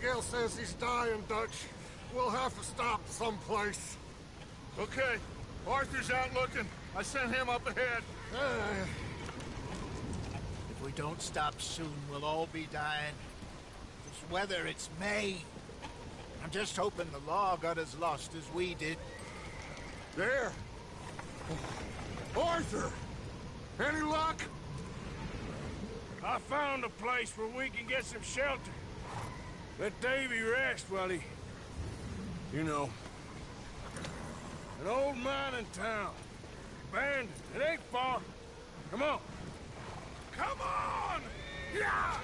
Miguel says he's dying, Dutch. We'll have to stop someplace. Okay. Arthur's out looking. I sent him up ahead. If we don't stop soon, we'll all be dying. This weather, it's May. I'm just hoping the law got as lost as we did. There! Arthur! Any luck? I found a place where we can get some shelter. Let Davy rest while he... You know. An old mining town. Abandoned. It ain't far. Come on. Come on! Yeah!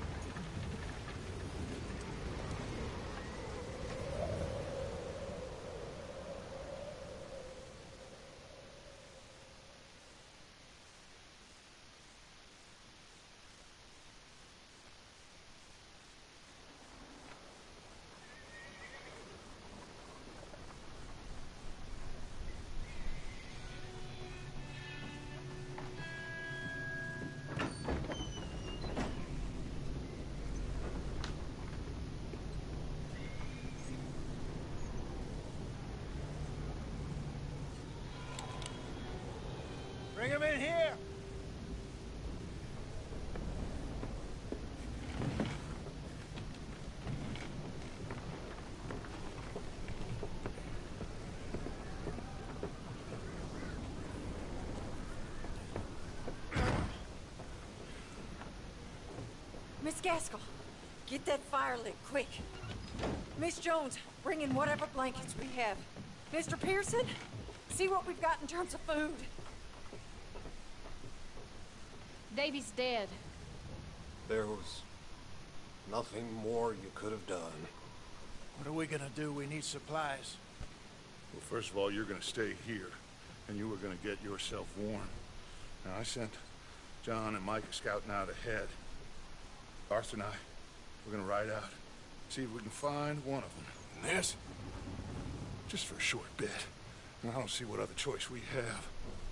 Bring him in here! Miss Gaskell, get that fire lit, quick. Miss Jones, bring in whatever blankets we have. Mr. Pearson, see what we've got in terms of food. Davy's dead. There was nothing more you could have done. What are we gonna do? We need supplies. Well, first of all, you're gonna stay here, and you were gonna get yourself warm. Now, I sent John and Micah scouting out ahead. Arthur and I, we're gonna ride out, see if we can find one of them. And this, just for a short bit. And I don't see what other choice we have.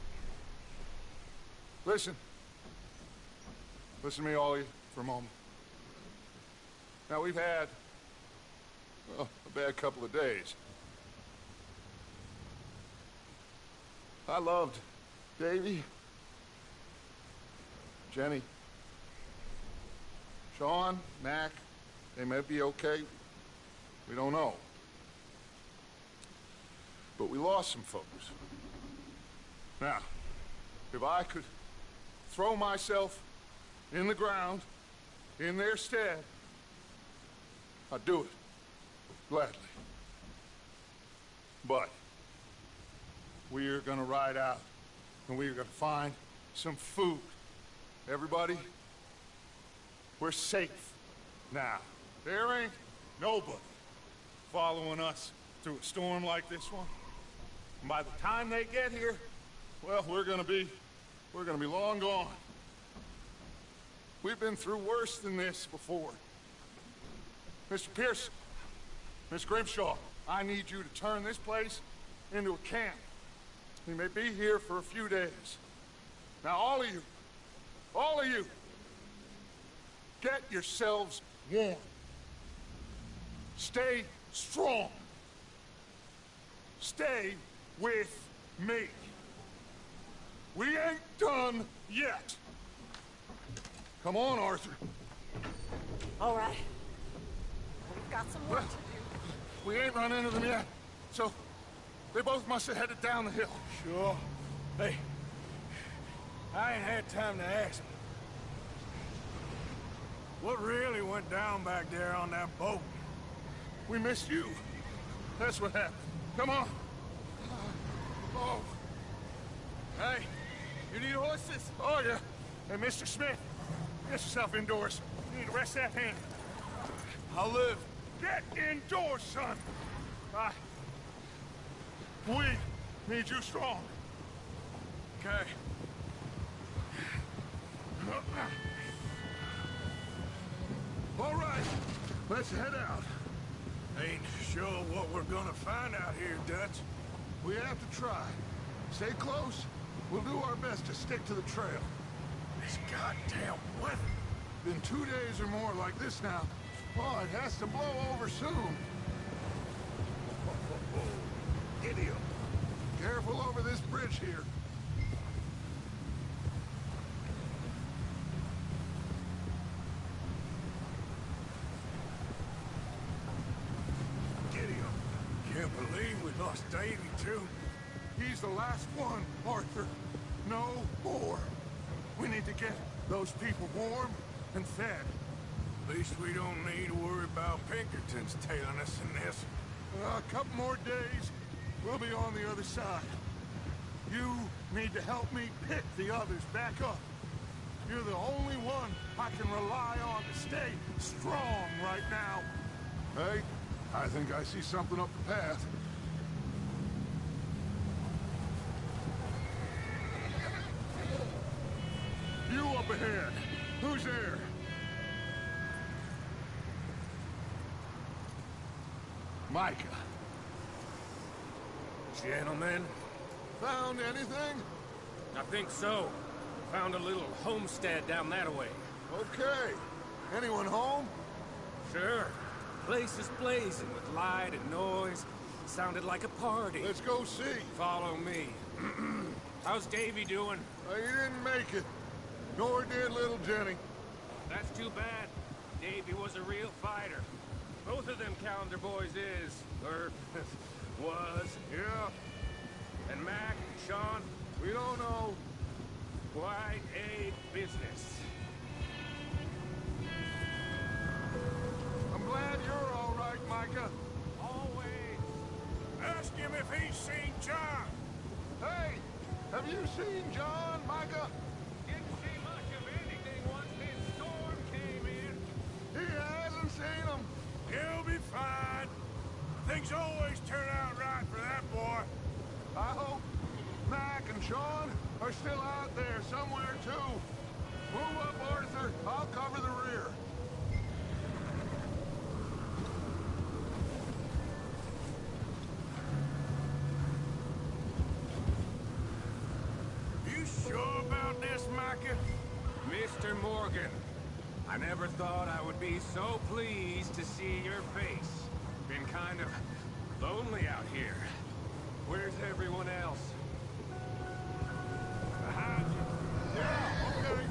Listen. Listen to me, all of you, for a moment. Now, we've had, well, a bad couple of days. I loved Davy, Jenny, Sean, Mac. They may be okay. We don't know. But we lost some folks. Now, if I could throw myself in the ground, in their stead, I'd do it, gladly. But we are gonna ride out, and we are gonna find some food. Everybody, we're safe now. There ain't nobody following us through a storm like this one. And by the time they get here, well, we're gonna be long gone. We've been through worse than this before. Mr. Pearson, Miss Grimshaw, I need you to turn this place into a camp. We may be here for a few days. Now, all of you, get yourselves warm. Stay strong. Stay with me. We ain't done yet. Come on, Arthur. All right. We've got some work to do. We ain't run into them yet, so they both must have headed down the hill. Sure. Hey, I ain't had time to ask. What really went down back there on that boat? We missed you. That's what happened. Come on. Oh. Hey, you need horses? Oh, yeah. Hey, Mr. Smith, get yourself indoors. You need to rest that hand. I'll live. Get indoors, son. We need you strong. Okay. All right, let's head out. Ain't sure what we're gonna find out here, Dutch. We have to try. Stay close. We'll do our best to stick to the trail. This goddamn weather. Been 2 days or more like this now. Oh, it has to blow over soon. Giddy up. Careful over this bridge here. Giddy up. Can't believe we lost Davy, too. He's the last one, Arthur. No more. We need to get those people warm and fed. At least we don't need to worry about Pinkertons tailing us in this. A couple more days, we'll be on the other side. You need to help me pick the others back up. You're the only one I can rely on to stay strong right now. Hey, I think I see something up the path. You up ahead. Who's there? Micah. Gentlemen, Found anything? I think so. Found a little homestead down that way. Okay. Anyone home? Sure. Place is blazing with light and noise. Sounded like a party. Let's go see. Follow me. How's Davy doing? He didn't make it. Nor did little Jenny. That's too bad. Davy was a real fighter. Both of them calendar boys is, or was. Yeah, And Mac, Sean, we don't know. quite a business. I'm glad you're all right, Micah. Always. Ask him if he's seen John. Hey, have you seen John, Micah? Didn't see much of anything once this storm came in. He hasn't seen him. He'll be fine. Things always turn out right for that boy. I hope Mac and Sean are still out there somewhere, too. Move up, Arthur. I'll cover the rear. You sure about this, Micah? Mr. Morgan, I never thought I would be so pleased to see your face. Been kind of lonely out here. Where's everyone else? Behind you. Yeah, okay.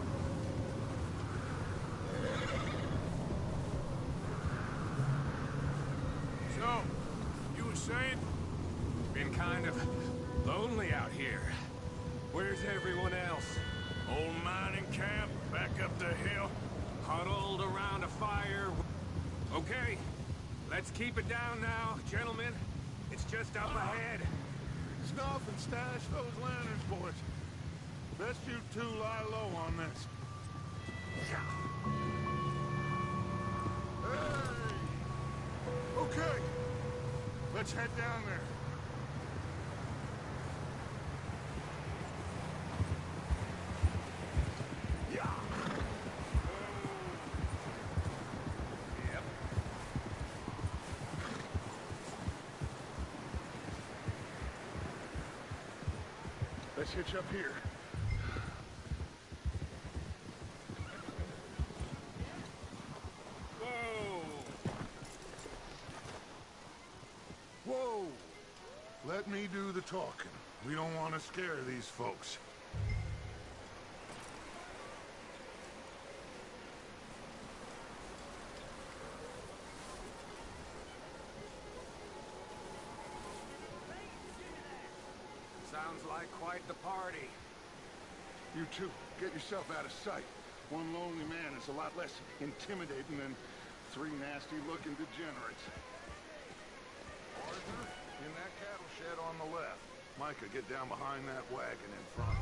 So, you were saying? Been kind of lonely out here. Where's everyone else? Old mining camp, back up the hill. Huddled around a fire. Okay, let's keep it down now, gentlemen. It's just up ahead. Snuff and stash those lanterns, boys. Best you two lie low on this. Hey! Okay. Let's head down there. Yeah. Yep. Let's hitch up here. Whoa! Whoa! Let me do the talking. We don't want to scare these folks. Sounds like quite the party. You two, get yourself out of sight. One lonely man is a lot less intimidating than three nasty-looking degenerates. Arthur, in that cattle shed on the left. Micah, get down behind that wagon in front.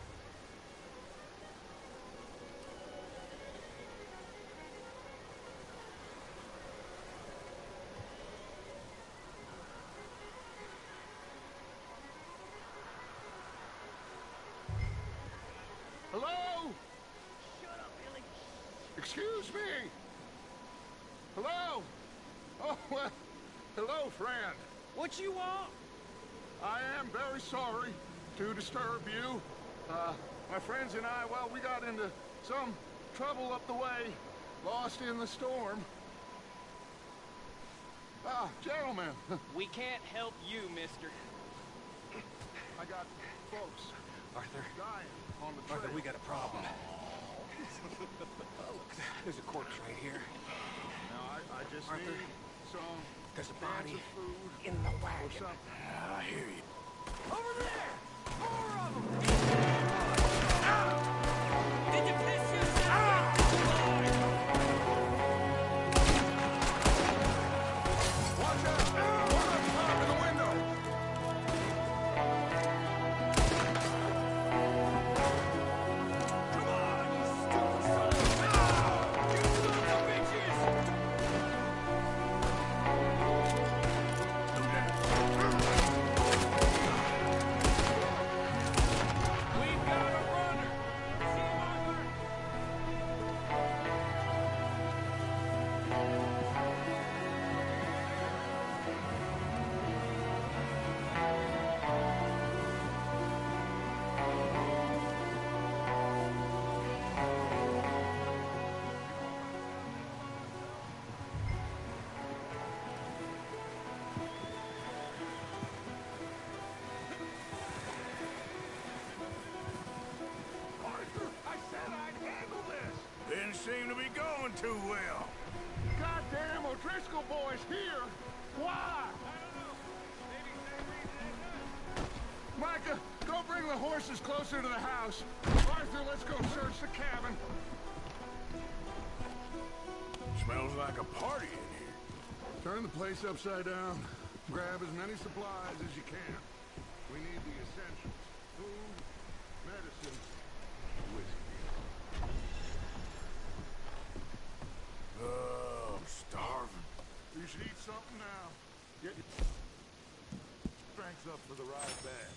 Hello? Shut up, Billy. Excuse me. Hello? Oh, well, hello, friend. What you want? I am very sorry to disturb you. My friends and I, well, we got into some trouble up the way, lost in the storm. Ah, gentlemen. We can't help you, mister. I got folks Arthur, dying on the trail. Arthur, we got a problem. Look, there's a corpse right here. Now, I just Arthur, need some there's a cans body of food in the or wagon. something. I hear you. Over there! More of them! Did you piss yourself? Watch out! One up top in the window! Come on, you stupid son of a bitch! You sons of bitches! We've got a runner! See him, Arthur? Arthur, I said I'd handle this! Didn't seem to be going too well. Goddamn O'Driscoll boys here! Why? Micah, go bring the horses closer to the house. Arthur, let's go search the cabin. Smells like a party in here. Turn the place upside down. Grab as many supplies as you can. We need the essentials. Food, medicine, whiskey. Oh, I'm starving. You should eat something now. Get your strength up for the ride back.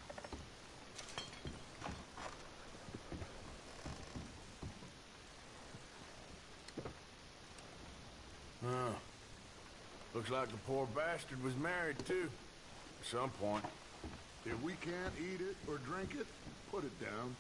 Huh. Looks like the poor bastard was married, too. At some point. If we can't eat it or drink it, put it down.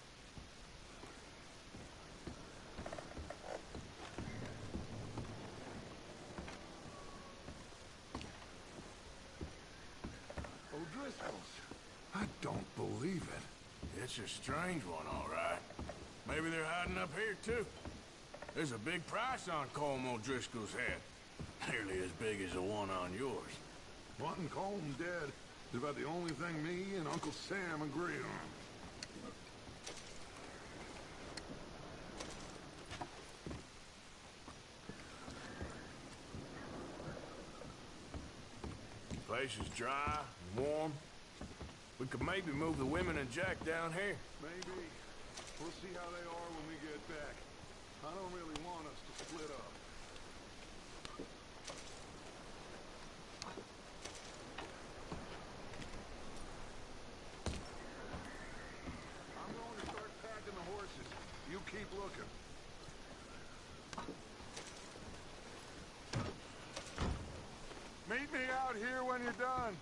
O'Driscoll's. I don't believe it. It's a strange one, all right. Maybe they're hiding up here, too. There's a big price on Colm O'Driscoll's head. Nearly as big as the one on yours. Wanting Colm dead is about the only thing me and Uncle Sam agree on. The place is dry and warm. We could maybe move the women and Jack down here. Maybe. We'll see how they are when we get back. I don't really want us to split up. I'm going to start packing the horses. You keep looking. Meet me out here when you're done.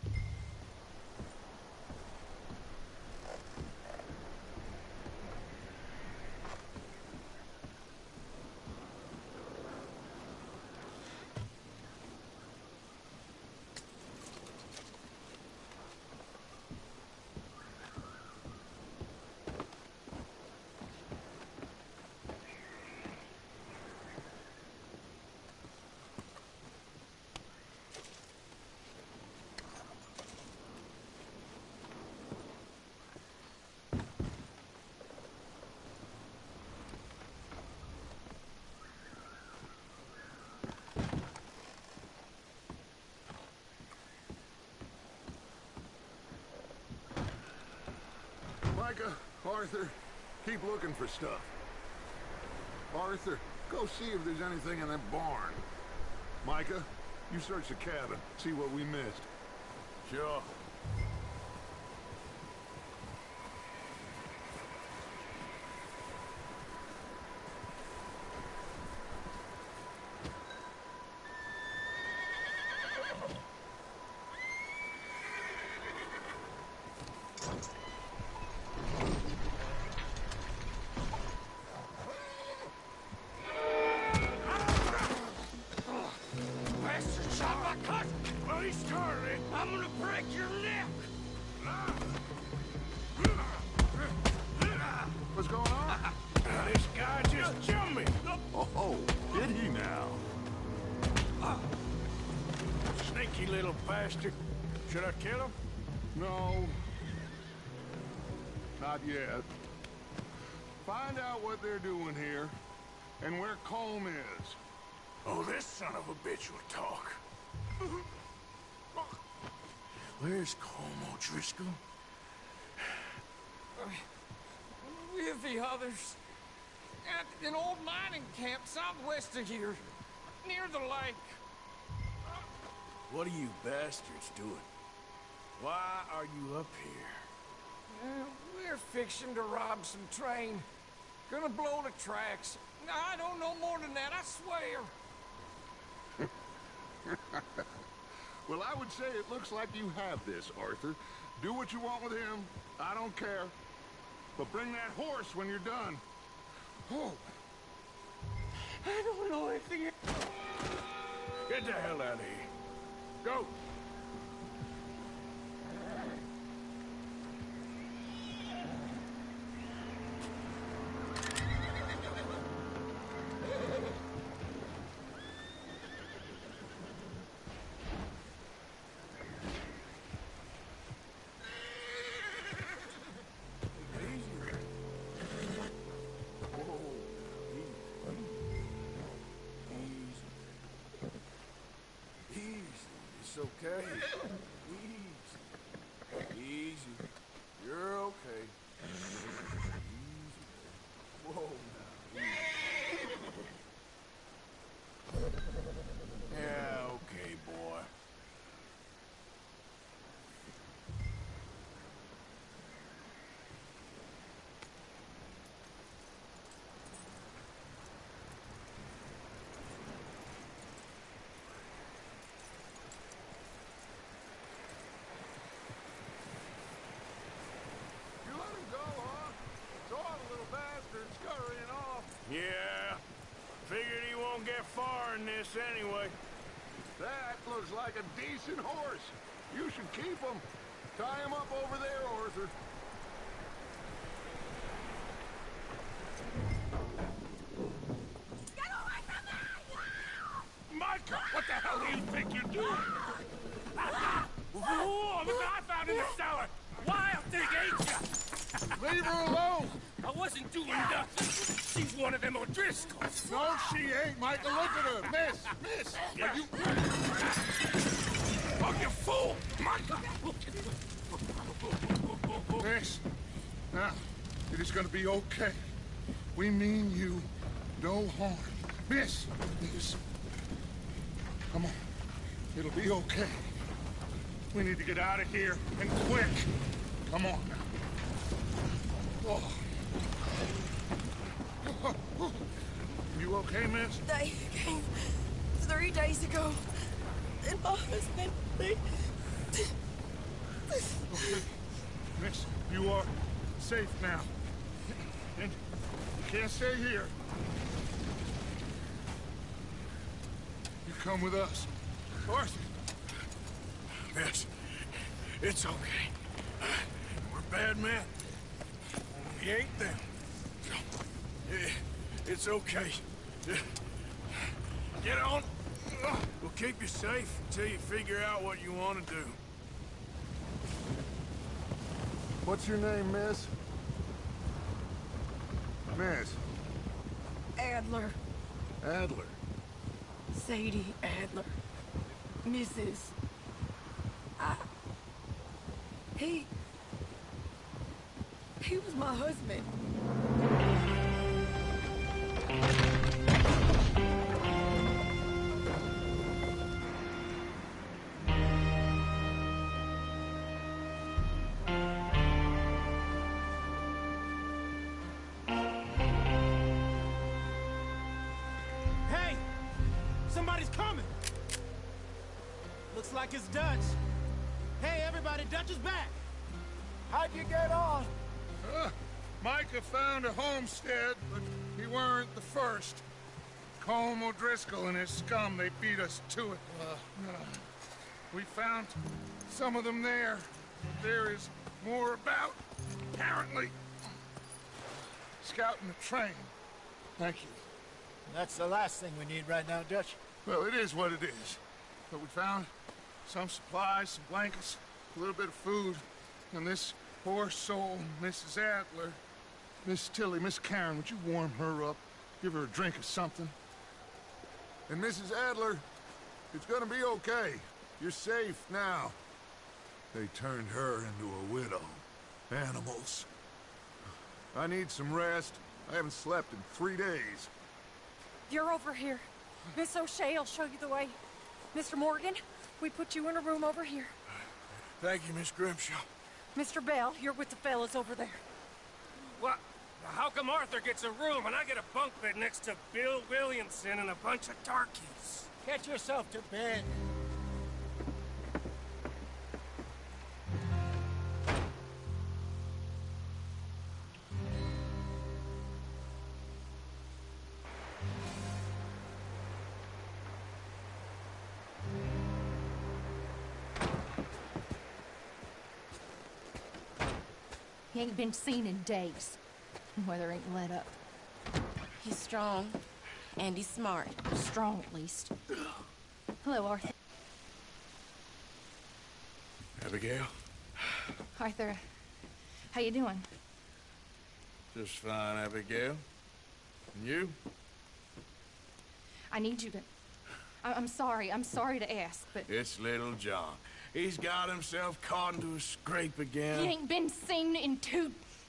Micah, Arthur, keep looking for stuff. Arthur, go see if there's anything in that barn. Micah, you search the cabin, see what we missed. Sure. Bastard shot my bastard. Should I kill him? No. Not yet. Find out what they're doing here, and where Colm is. Oh, this son of a bitch will talk. Where's Colm O'Driscoll? With the others. At an old mining camp southwest of here. Near the lake. What are you bastards doing? Why are you up here? We're fixing to rob some train. Gonna blow the tracks. I don't know more than that, I swear. Well, I would say it looks like you have this, Arthur. Do what you want with him. I don't care. But bring that horse when you're done. Oh. I don't know anything. Get the hell out of here. Go! It's okay. Easy. Easy. You're okay. Easy. Whoa, now. Easy. Yeah, okay, boy. Yeah, figured he won't get far in this anyway. That looks like a decent horse. You should keep him. Tie him up over there, Arthur. Get away from me! Micah, what the hell do you think you're doing? Whoa, look what I found in the cellar! Wild thing, ain't ya? Leave her alone! I wasn't doing nothing. She's one of them O'Driscolls. No, she ain't, Michael. Look at her. Miss! Are you... Oh, you fool! Micah! Miss, now, it is gonna be okay. We mean you no harm. Miss! Come on. It'll be okay. We need to get out of here, and quick. Come on now. Oh. You okay, miss? They came 3 days ago. And my husband, they... Miss, you are safe now. And you can't stay here. You come with us. Arthur! Miss, it's okay. We're bad men. We ain't them. It's okay. Get on. We'll keep you safe until you figure out what you want to do. What's your name, miss? Miss? Adler. Adler. Sadie Adler. Mrs. He was my husband. Hey! Somebody's coming! Looks like it's Dutch. Hey, everybody, Dutch is back! How'd you get on? Micah found a homestead, but he weren't the first. Colm O'Driscoll and his scum, they beat us to it. We found some of them there. There is more about, apparently. Scouting the train. Thank you. That's the last thing we need right now, Dutch. Well, it is what it is. But we found some supplies, some blankets, a little bit of food, and this poor soul, Mrs. Adler, Miss Tilly, Miss Karen, would you warm her up? Give her a drink or something? And Mrs. Adler, it's gonna be okay. You're safe now. They turned her into a widow. Animals. I need some rest. I haven't slept in 3 days. You're over here. Miss O'Shea will show you the way. Mr. Morgan, we put you in a room over here. Thank you, Miss Grimshaw. Mr. Bell, you're with the fellas over there. What? How come Arthur gets a room and I get a bunk bed next to Bill Williamson and a bunch of darkies? Get yourself to bed. He ain't been seen in days. Weather ain't let up. He's strong, and he's smart. Strong, at least. Hello, Arthur. Abigail? Arthur, how you doing? Just fine, Abigail. And you? I need you to... I'm sorry to ask, but... It's little John. He's got himself caught into a scrape again. He ain't been seen in two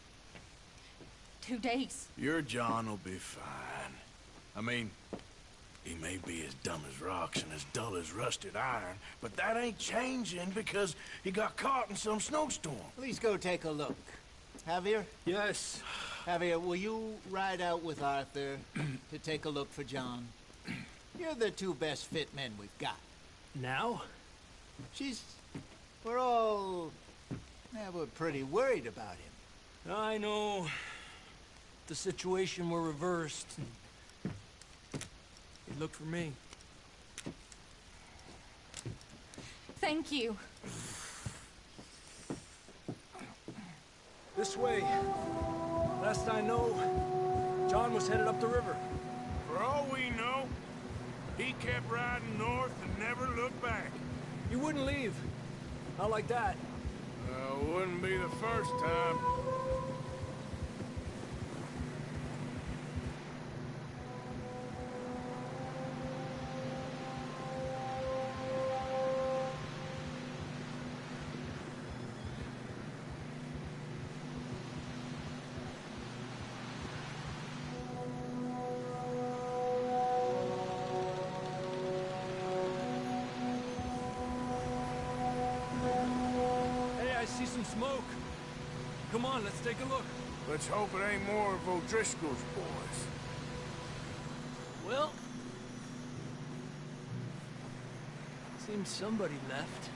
days. Your John will be fine. I mean, he may be as dumb as rocks and as dull as rusted iron, but that ain't changing because he got caught in some snowstorm. Please go take a look. Javier? Yes. Javier, will you ride out with Arthur to take a look for John? You're the two best fit men we've got. Now? We're pretty worried about him. I know. The situation were reversed. He looked for me. Thank you. This way. Last I know, John was headed up the river. For all we know, he kept riding north and never looked back. He wouldn't leave. Not like that. Wouldn't be the first time. I see some smoke. Come on, let's take a look. Let's hope it ain't more of O'Driscoll's boys. Well... seems somebody left.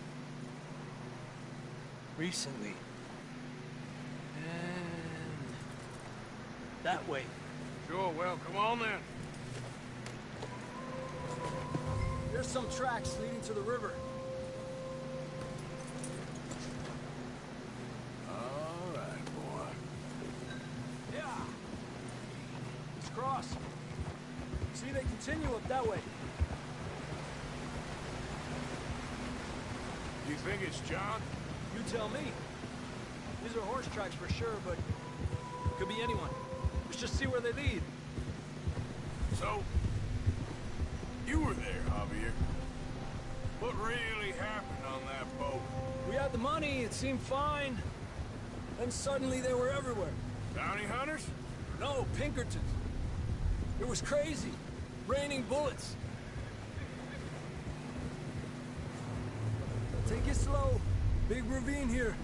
Recently. And... that way. Sure, well, come on then. There's some tracks leading to the river. See, they continue up that way. You think it's John? You tell me. These are horse tracks for sure, but could be anyone. Let's just see where they lead. So, you were there, Javier. What really happened on that boat? We had the money, it seemed fine. Then suddenly they were everywhere. Bounty hunters? No, Pinkertons. It was crazy. Raining bullets. Take it slow. Big ravine here.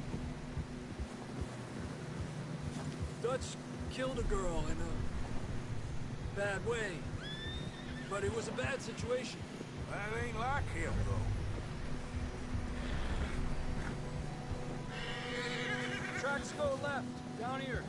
Dutch killed a girl in a bad way. But it was a bad situation. That ain't like him, though. Tracks go left, down here.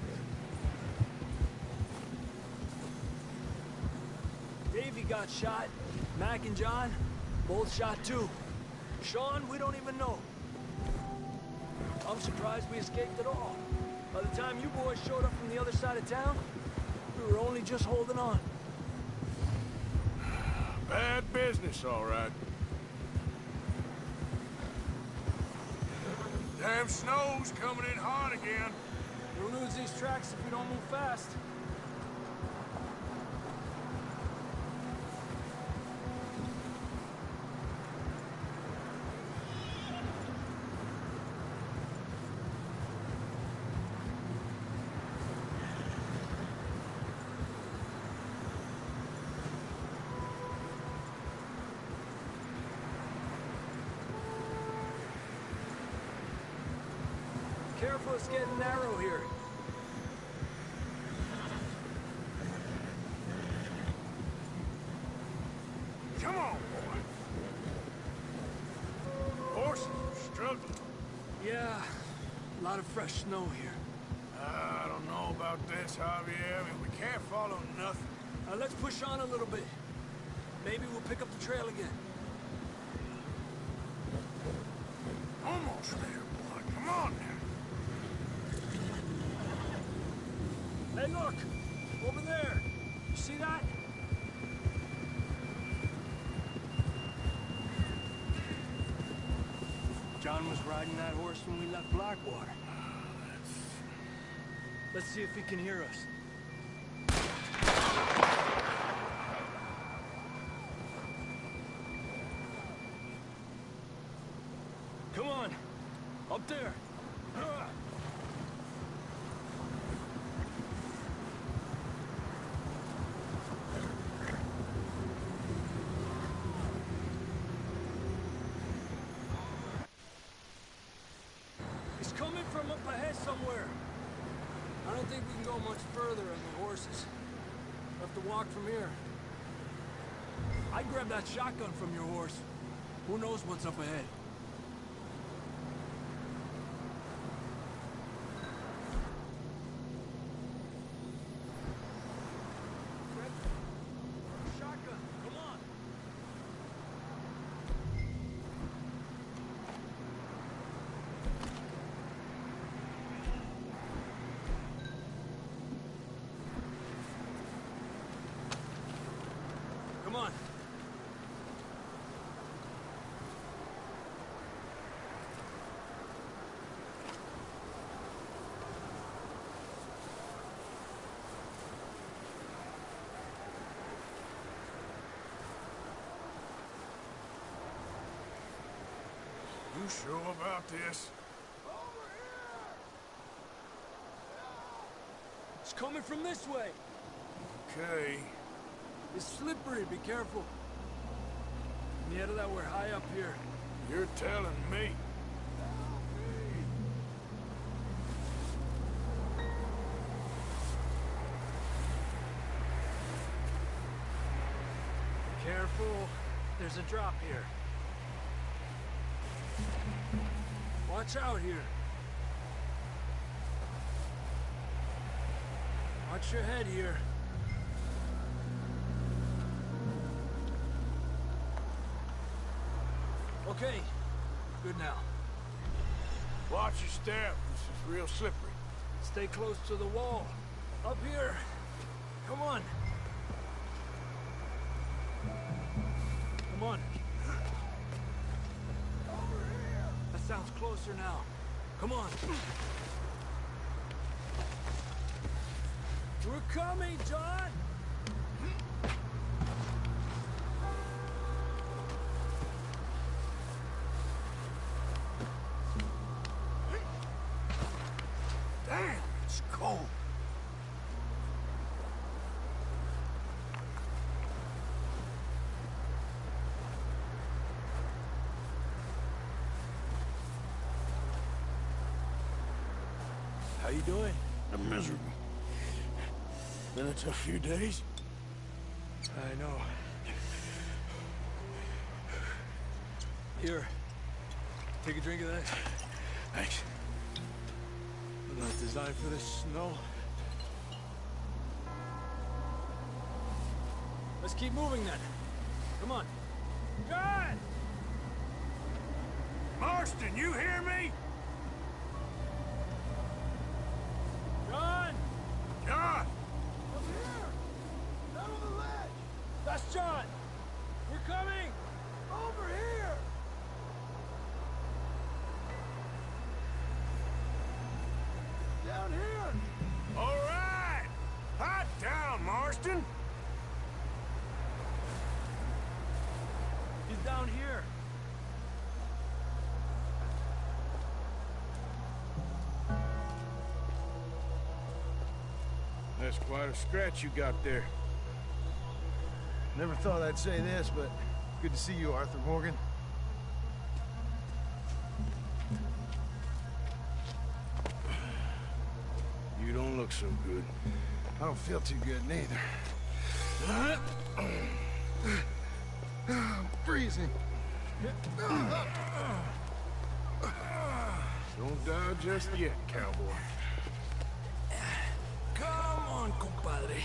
Davey got shot. Mac and John, both shot too. Sean, we don't even know. I'm surprised we escaped at all. By the time you boys showed up from the other side of town, we were only just holding on. Bad business, all right. Damn snow's coming in hard again. We'll lose these tracks if we don't move fast. Careful, it's getting narrow here. Come on, boy. Horses are struggling. Yeah, a lot of fresh snow here. I don't know about this, Javier. I mean, we can't follow nothing. Let's push on a little bit. Maybe we'll pick up the trail again. Almost there, boy. Come on now. Hey, look! Over there! You see that? John was riding that horse when we left Blackwater. Let's see if he can hear us. Come on! Up there! He's coming from up ahead somewhere. I don't think we can go much further on the horses. We'll have to walk from here. I'd grab that shotgun from your horse. Who knows what's up ahead? Shotgun, come on! Come on. You sure about this? It's coming from this way. Okay. It's slippery, be careful. Near that we're high up here. You're telling me. Careful. There's a drop here. Watch out here. Watch your head here. Okay. Good now. Watch your step. This is real slippery. Stay close to the wall. Up here. Come on. Come on. That sounds closer now. Come on. We're coming, John! Damn, it's cold. How you doing? I'm miserable. Been a tough few days. I know. Here. Take a drink of that. Thanks. Not designed for this snow. Let's keep moving then. Come on. John! Marston, you hear me? John! John! Up here! Down on the ledge! That's John! We're coming! Over here! All right! Hot down, Marston! He's down here. That's quite a scratch you got there. Never thought I'd say this, but good to see you, Arthur Morgan. You don't look so good. I don't feel too good, neither. I'm freezing. Don't die just yet, cowboy. Come on, compadre.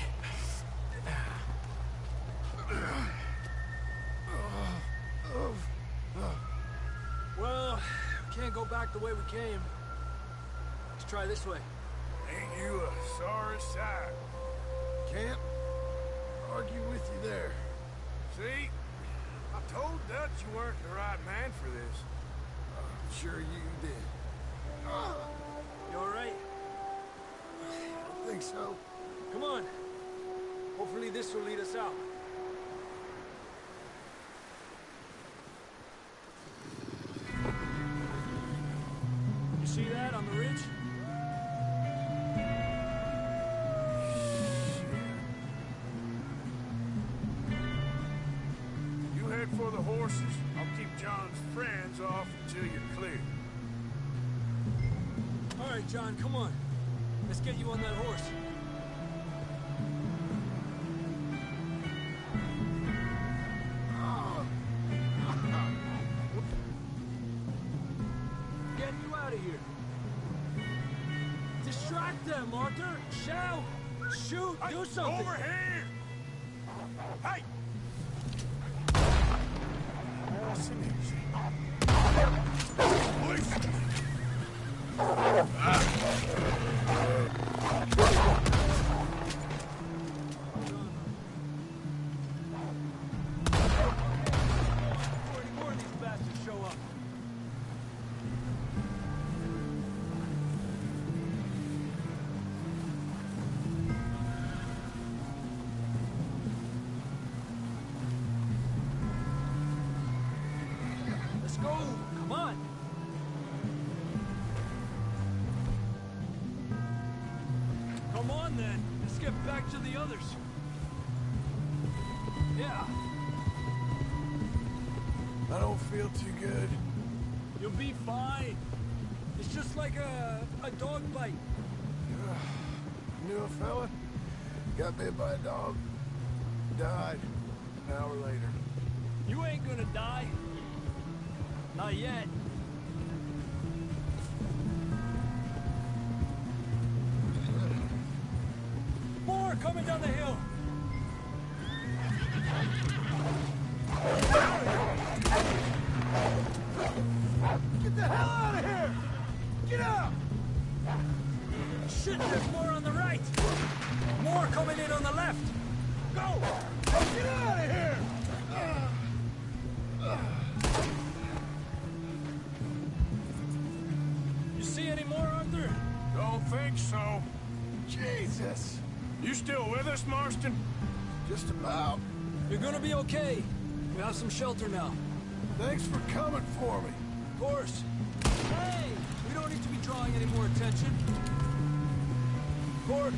Well, we can't go back the way we came. Let's try this way. Ain't you a sorry sight? Can't argue with you there. See? I told Dutch you weren't the right man for this. I'm sure you did. You all right? I don't think so. Come on. Hopefully this will lead us out. You see that on the ridge? You head for the horses. I'll keep John's friends off until you're clear. All right, John, come on. Let's get you on that horse. Get you out of here. Distract them, Arthur. Shout. Shoot. Do something. Over here! Hey! Listen easy. Police! Before any more of these bastards show up. Let's go. Come on. Come on, then. Let's get back to the others. Yeah, I don't feel too good. you'll be fine. It's just like a dog bite. Knew a fella? Got bit by a dog. Died an hour later. You ain't gonna die. Not yet. More coming down the hill. Get the hell out of here! Get out! Shit, there's more on the right. More coming in on the left. Go! Get out of here! You see any more, Arthur? Don't think so. Jesus! You still with us, Marston? Just about. You're gonna be okay. We have some shelter now. Thanks for coming for me. Of course. Hey, we don't need to be drawing any more attention. Court.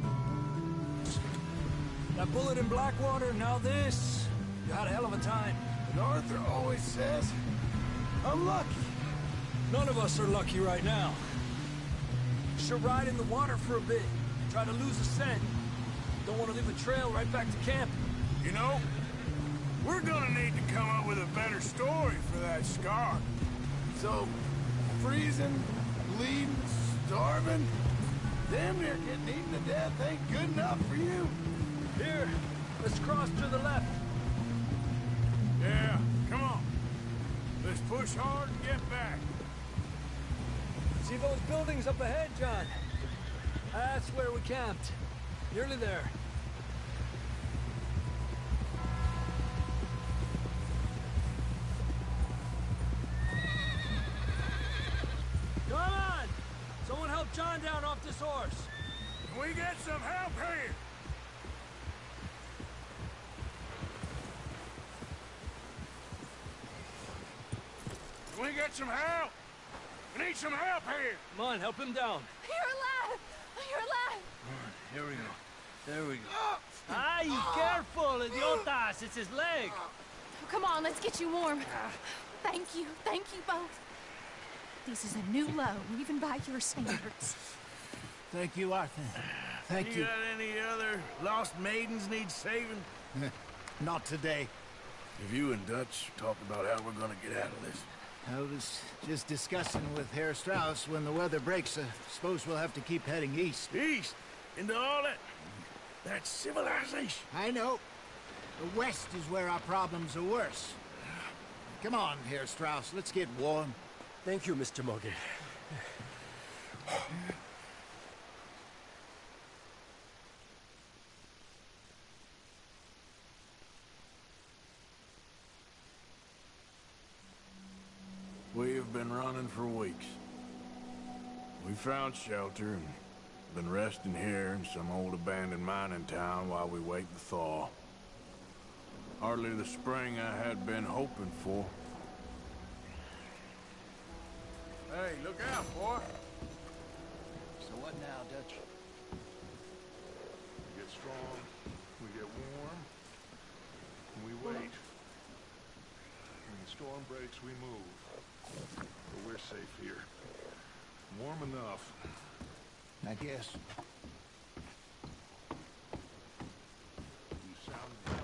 That bullet in Blackwater, now this. You had a hell of a time. And Arthur always says, I'm lucky. None of us are lucky right now. Should ride in the water for a bit. Try to lose a scent. Don't want to leave a trail right back to camp. You know, we're gonna need to come up with a better story for that scar. So, freezing, bleeding, starving, damn near getting eaten to death ain't good enough for you. Here, let's cross to the left. Yeah, come on. Let's push hard and get back. See those buildings up ahead, John? That's where we camped. Nearly there. Come on! Someone help John down off this horse. Can we get some help here? Can we get some help? We need some help here! Come on, help him down. You're alive! You're alive! Here we go. There we go. Ay, careful, idiotas! It's his leg! Come on, let's get you warm. Thank you both. This is a new low, even by your standards. Thank you, Arthur. Thank you. Got any other lost maidens need saving? Not today. Have you and Dutch talked about how we're gonna get out of this? I was just discussing with Herr Strauss when the weather breaks. Suppose we'll have to keep heading east. East? Into all that... That's civilization. I know. The west is where our problems are worse. Come on, Herr Strauss, let's get warm. Thank you, Mr. Morgan. We have been running for weeks. We found shelter and been resting here in some old abandoned mining town while we wait the thaw. Hardly the spring I had been hoping for. Hey, look out, boy! So what now, Dutch? We get strong, we get warm, and we wait. When the storm breaks, we move. But we're safe here. Warm enough. I guess. You sound better.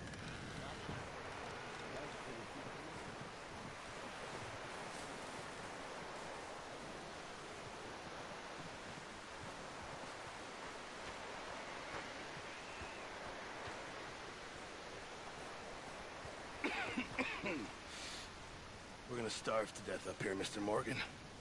We're gonna starve to death up here, Mr. Morgan.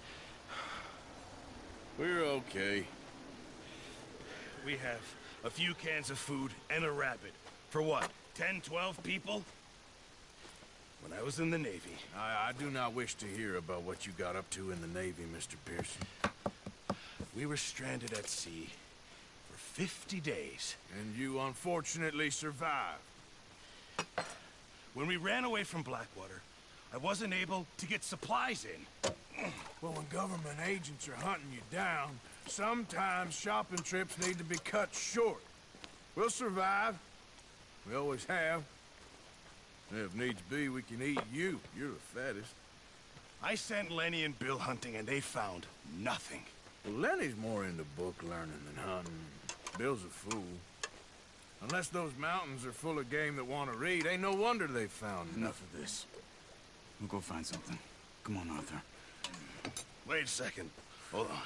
We're okay. We have a few cans of food and a rabbit. For what, 10, 12 people? When I was in the Navy... I do not wish to hear about what you got up to in the Navy, Mr. Pearson. We were stranded at sea for 50 days. And you unfortunately survived. When we ran away from Blackwater, I wasn't able to get supplies in. Well, when government agents are hunting you down, sometimes shopping trips need to be cut short. We'll survive. We always have. If needs be, we can eat you. You're the fattest. I sent Lenny and Bill hunting, and they found nothing. Well, Lenny's more into book learning than hunting. Bill's a fool. Unless those mountains are full of game that want to read, ain't no wonder they found Enough of this. We'll go find something. Come on, Arthur. Wait a second. Hold on.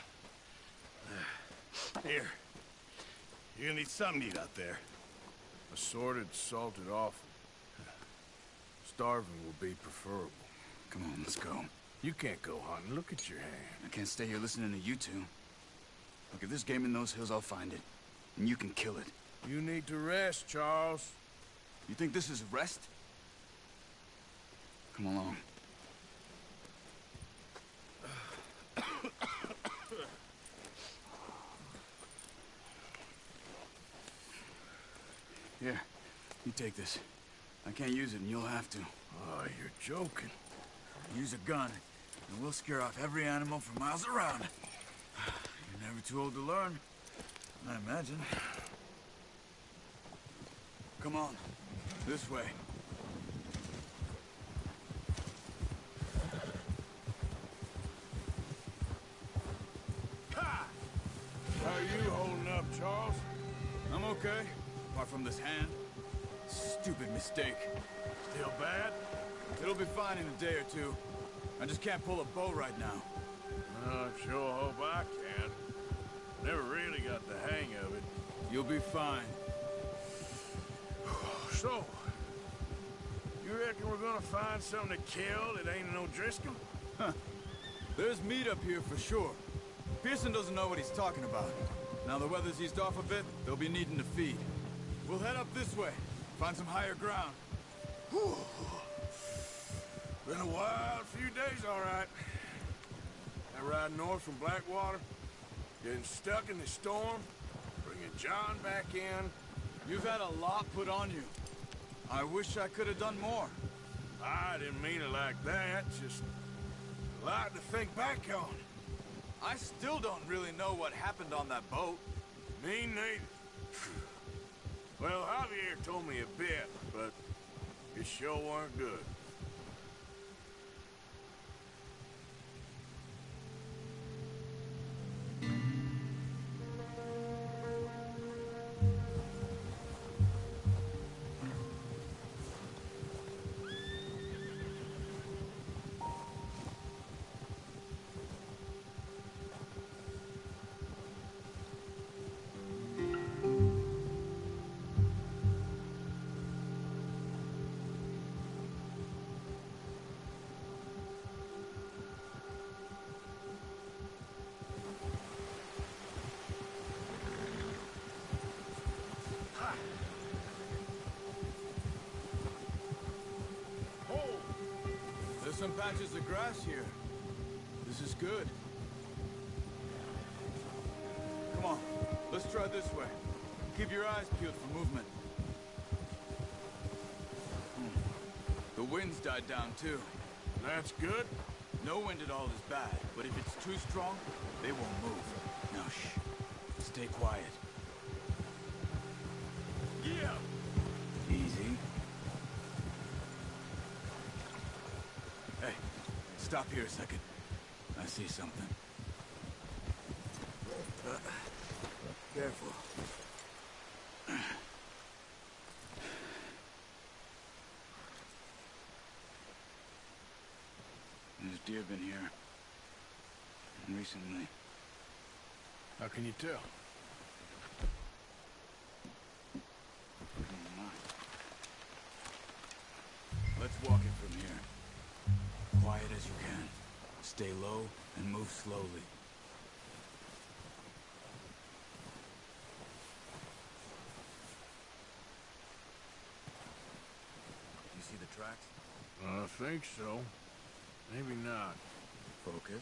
Here. You're gonna need something to eat out there. Assorted, salted offal. Starving will be preferable. Come on, let's go. You can't go hunting. Look at your hand. I can't stay here listening to you two. Look, if there's game in those hills, I'll find it. And you can kill it. You need to rest, Charles. You think this is rest? Come along. Here, you take this. I can't use it, and you'll have to. Oh, you're joking. Use a gun, and we'll scare off every animal for miles around. You're never too old to learn, I imagine. Come on, this way. Ha! How are you holding up, Charles? I'm okay, apart from this hand. Stupid mistake. Still bad? It'll be fine in a day or two. I just can't pull a bow right now. I sure hope I can. Never really got the hang of it. You'll be fine. So, you reckon we're gonna find something to kill that ain't no Driscoll? Huh. There's meat up here for sure. Pearson doesn't know what he's talking about. Now the weather's eased off a bit, they'll be needing to feed. We'll head up this way, find some higher ground. Whew. Been a wild few days, all right. That ride north from Blackwater, getting stuck in the storm, John back in. You've had a lot put on you. I wish I could have done more. I didn't mean it like that, just a lot to think back on. I still don't really know what happened on that boat. Me neither. Well, Javier told me a bit, but it sure weren't good. There's some patches of grass here. This is good. Come on, let's try this way. Keep your eyes peeled for movement. The wind's died down too. That's good. No wind at all is bad, but if it's too strong, they won't move. Now shh. Stay quiet. Yeah! Easy. Hey, stop here a second. I see something. Careful. There's deer been here. Recently. How can you tell? Let's walk it from here. Quiet as you can. Stay low and move slowly. You see the tracks? I think so. Maybe not. Focus.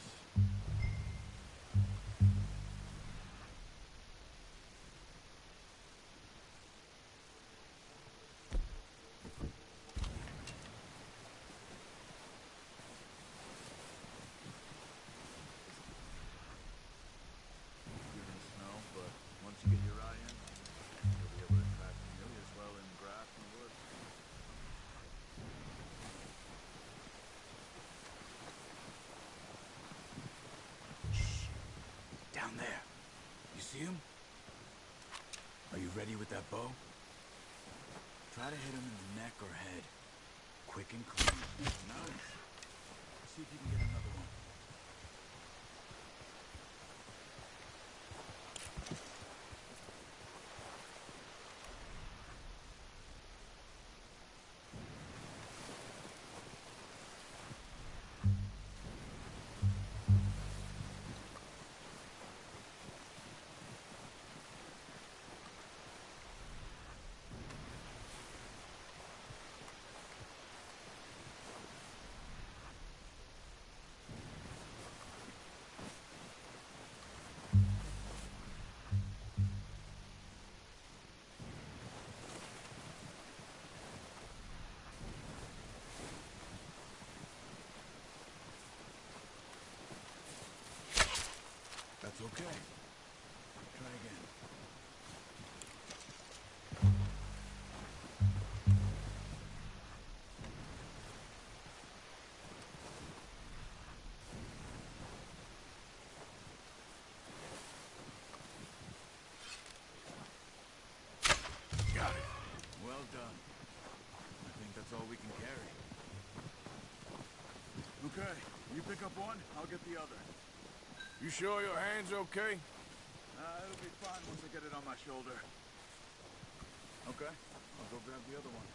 Down there. You see him? Are you ready with that bow? Try to hit him in the neck or head. Quick and clean. Nice. See if you can get another one. That's okay. Try again. Got it. Well done. I think that's all we can carry. Okay, you pick up one, I'll get the other. You sure your hand's okay? It'll be fine once I get it on my shoulder. Okay, I'll go grab the other one.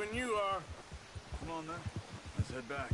when you are. Come on, then. Let's head back.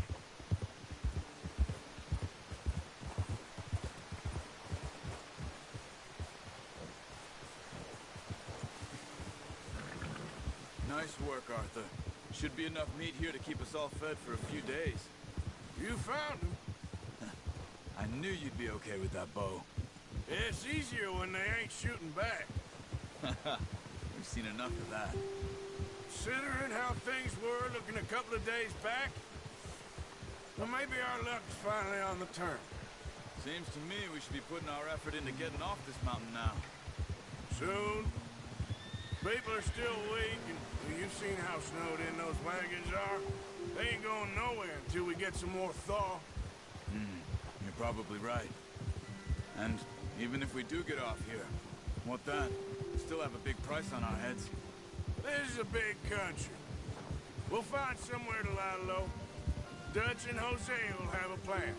Nice work, Arthur. Should be enough meat here to keep us all fed for a few days. You found him. I knew you'd be okay with that bow. It's easier when they ain't shooting back. We've seen enough of that. Considering how things were looking a couple of days back, well, maybe our luck's finally on the turn. Seems to me we should be putting our effort into getting off this mountain now. Soon. People are still weak, and well, you've seen how snowed in those wagons are. They ain't going nowhere until we get some more thaw. You're probably right. And even if we do get off here, what then? We still have a big price on our heads. This is a big country. We'll find somewhere to lie low. Dutch and Jose will have a plan.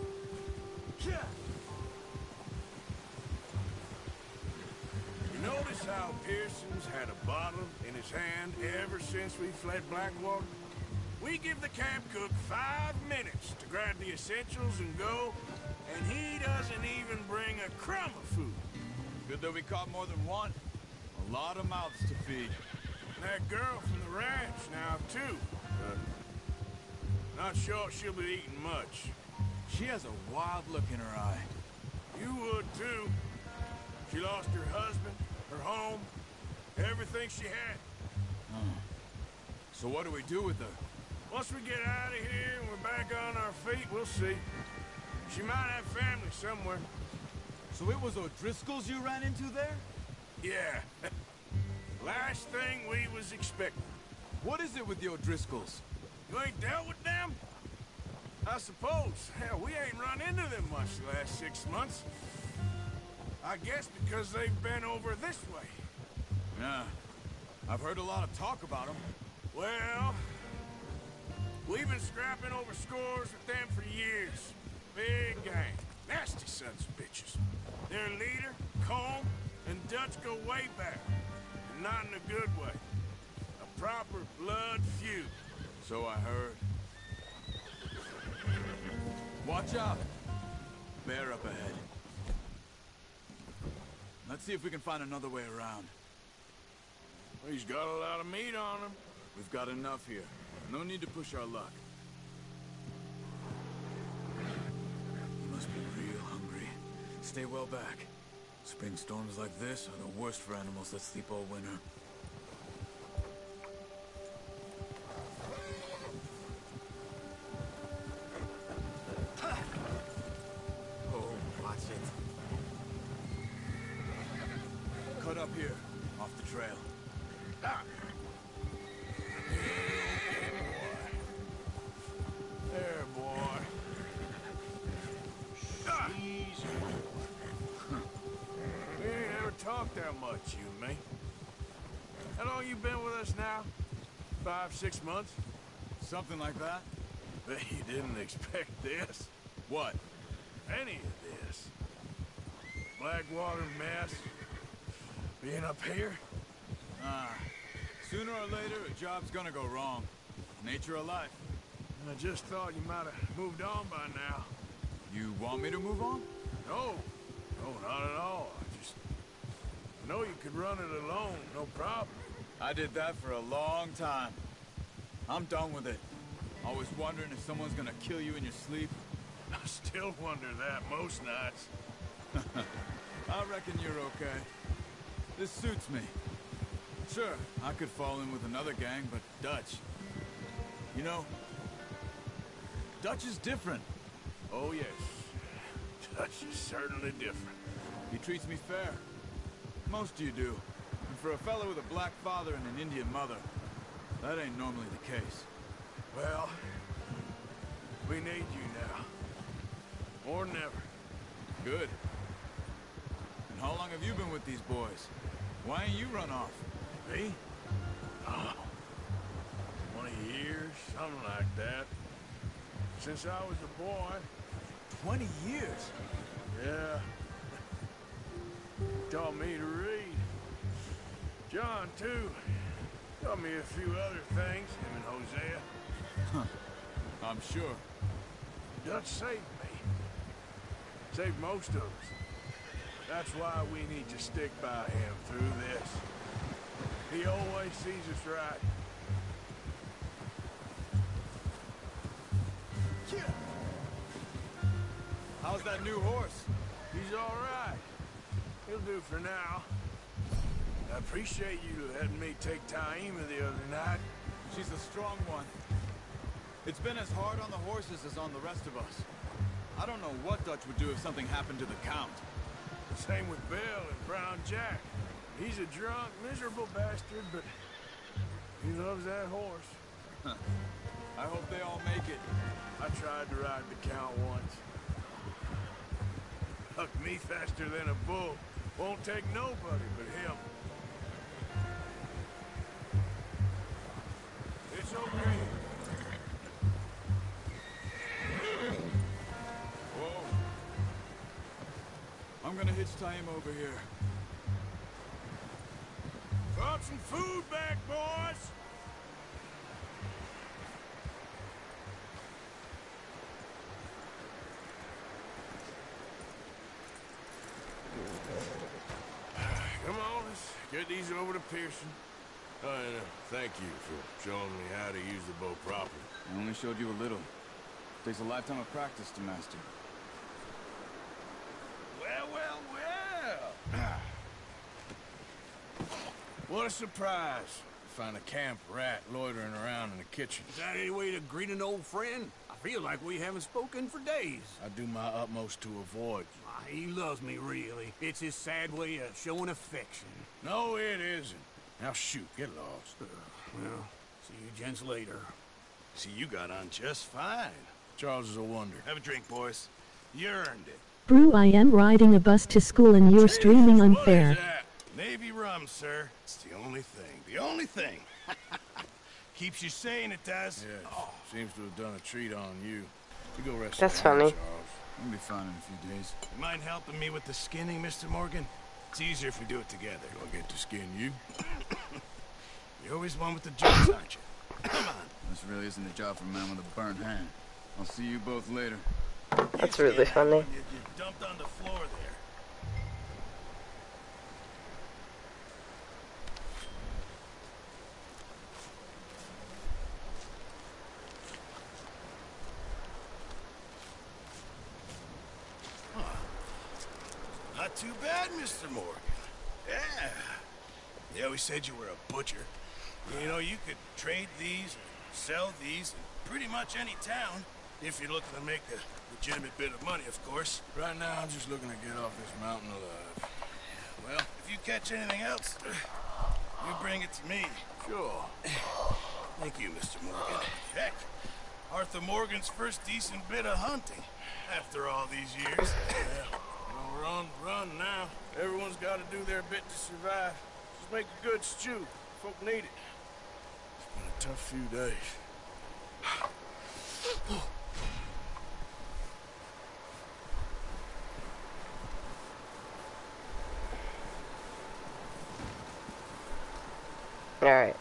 You notice how Pearson's had a bottle in his hand ever since we fled Blackwater? We give the camp cook 5 minutes to grab the essentials and go, and he doesn't even bring a crumb of food. Good that we caught more than one. A lot of mouths to feed. And that girl from the ranch now, too. Not sure she'll be eating much. She has a wild look in her eye. You would, too. She lost her husband, her home, everything she had. So what do we do with her? Once we get out of here and we're back on our feet, we'll see. She might have family somewhere. So it was O'Driscoll's you ran into there? Yeah. Last thing we was expecting. What is it with the O'Driscolls? You ain't dealt with them? I suppose. Hell, we ain't run into them much the last 6 months. I guess because they've been over this way. Yeah. I've heard a lot of talk about them. Well, we've been scrapping over scores with them for years. Big gang. Nasty sons of bitches. Their leader, Colm, and Dutch go way back. And not in a good way. A proper blood feud. So I heard. Watch out! Bear up ahead. Let's see if we can find another way around. He's got a lot of meat on him. We've got enough here. No need to push our luck. You must be real hungry. Stay well back. Spring storms like this are the worst for animals that sleep all winter. Oh, watch it. Cut up here, off the trail. There, boy. Easy. We ain't ever talked that much, you and me. How long you been with us now? 5, 6 months? Something like that? Bet you didn't expect this. What? Any of this. Blackwater mess. Being up here? Sooner or later, a job's gonna go wrong. Nature of life. I just thought you might have moved on by now. You want me to move on? No. No, not at all. I know you could run it alone, no problem. I did that for a long time. I'm done with it. Always wondering if someone's gonna kill you in your sleep. I still wonder that most nights. I reckon you're okay. This suits me. Sure, I could fall in with another gang, but Dutch... You know, Dutch is different. Oh, yes. Dutch is certainly different. He treats me fair. Most of you do. And for a fellow with a black father and an Indian mother, that ain't normally the case. Well, we need you now. More than ever. Good. And how long have you been with these boys? Why ain't you run off? Me? Oh, 20 years, something like that. Since I was a boy. 20 years? Yeah. Taught me to read. John, too. Taught me a few other things, him and Hosea. I'm sure. Dutch saved me. Saved most of us. That's why we need to stick by him through this. He always sees us right. How's that new horse? He's all right. He'll do for now. I appreciate you letting me take Taima the other night. She's a strong one. It's been as hard on the horses as on the rest of us. I don't know what Dutch would do if something happened to the Count. Same with Bill and Brown Jack. He's a drunk, miserable bastard, but he loves that horse. I hope they all make it. I tried to ride the Count once. Hucked me faster than a bull. Won't take nobody but him. It's okay. Whoa. I'm gonna hitch Taima over here. Brought some food back, boys! Come on, let's get these over to Pearson. Oh, and thank you for showing me how to use the bow properly. I only showed you a little. Takes a lifetime of practice to master. Well, well, well! What a surprise. Find a camp rat loitering around in the kitchen. Is that any way to greet an old friend? I feel like we haven't spoken for days. I do my utmost to avoid you. He loves me, really. It's his sad way of showing affection. No, it isn't. Now shoot, get lost. Well, see you gents later. See, you got on just fine. Charles is a wonder. Have a drink, boys. You earned it. Brew, I am riding a bus to school and you're streaming unfair. Navy rum, sir. It's the only thing. The only thing. Keeps you sane, it does. Yeah, seems to have done a treat on you. You go rest. That's funny. Charles. I'll be fine in a few days. You mind helping me with the skinning, Mr. Morgan? It's easier if we do it together. Do I get to skin you? You're always one with the jokes, aren't you? Come on. This really isn't a job for a man with a burnt hand. I'll see you both later. That's really funny. You dumped on the floor there. Not too bad, Mr. Morgan. Yeah. They always said you were a butcher. You know, you could trade these, sell these, in pretty much any town, if you're looking to make a legitimate bit of money, of course. Right now, I'm just looking to get off this mountain alive. Well, if you catch anything else, you bring it to me. Sure. Thank you, Mr. Morgan. Heck, Arthur Morgan's first decent bit of hunting after all these years. Yeah. Well, we're on the run now. Everyone's got to do their bit to survive. Just make a good stew. Folk need it. It's been a tough few days. All right.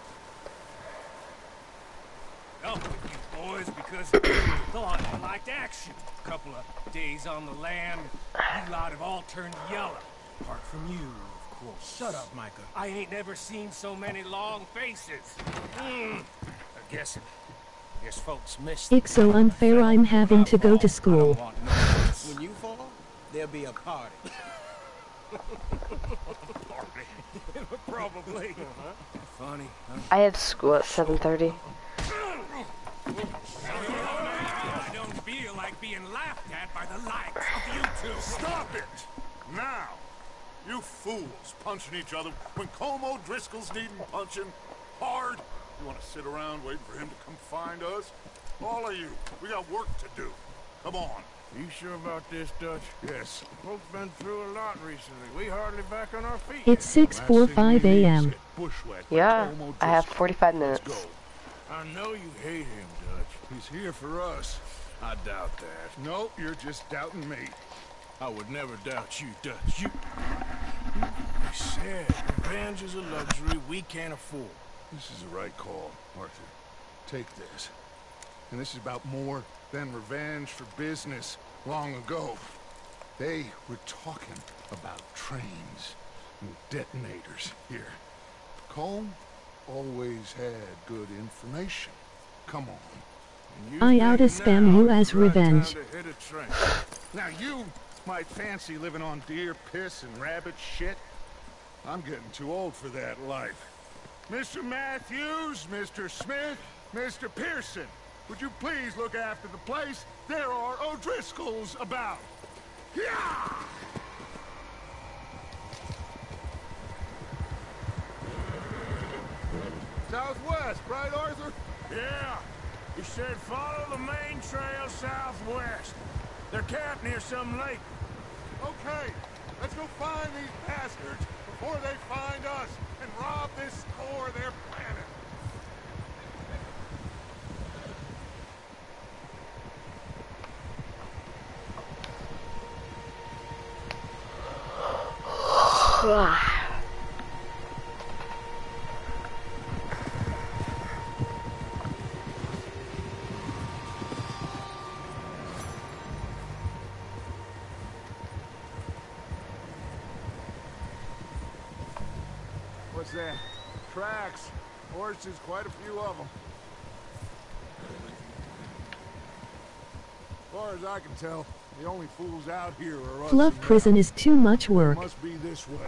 Up with you boys because I thought I liked action. A couple of days on the lam, you lot have all turned yellow. Apart from you, of course. Shut up, Micah. I ain't never seen so many long faces. I guess folks miss. It's so unfair. I'm having to go to school. When you fall, there'll be a party. Probably. Funny, huh? I have school at 7:30. I don't feel like being laughed at by the likes of you two. Stop it! Now! You fools punching each other when Como Driscoll's needing punching hard. You want to sit around waiting for him to come find us? All of you, we got work to do. Come on. You sure about this, Dutch? Yes. Folks been through a lot recently. We hardly back on our feet. It's 6:45 a.m. Yeah, I have 45 minutes. I know you hate him, Dutch. He's here for us. I doubt that. No, you're just doubting me. I would never doubt you, Dutch. You said revenge is a luxury we can't afford. This is the right call, Arthur. Take this. And this is about more than revenge for business long ago. They were talking about trains and detonators here. Colm always had good information. Come on. I out-spam you as revenge. Now you might fancy living on deer piss and rabbit shit. I'm getting too old for that life. Mr. Matthews, Mr. Smith, Mr. Pearson, would you please look after the place? There are O'Driscolls about. Yeah! Southwest, right, Arthur? Yeah. He said follow the main trail southwest. They're camped near some lake. Okay, let's go find these bastards before they find us and rob this core of their planet. What's that? Tracks. Horses, quite a few of them. As far as I can tell, the only fools out here are us. Fluff prison is too much work. Must be this way.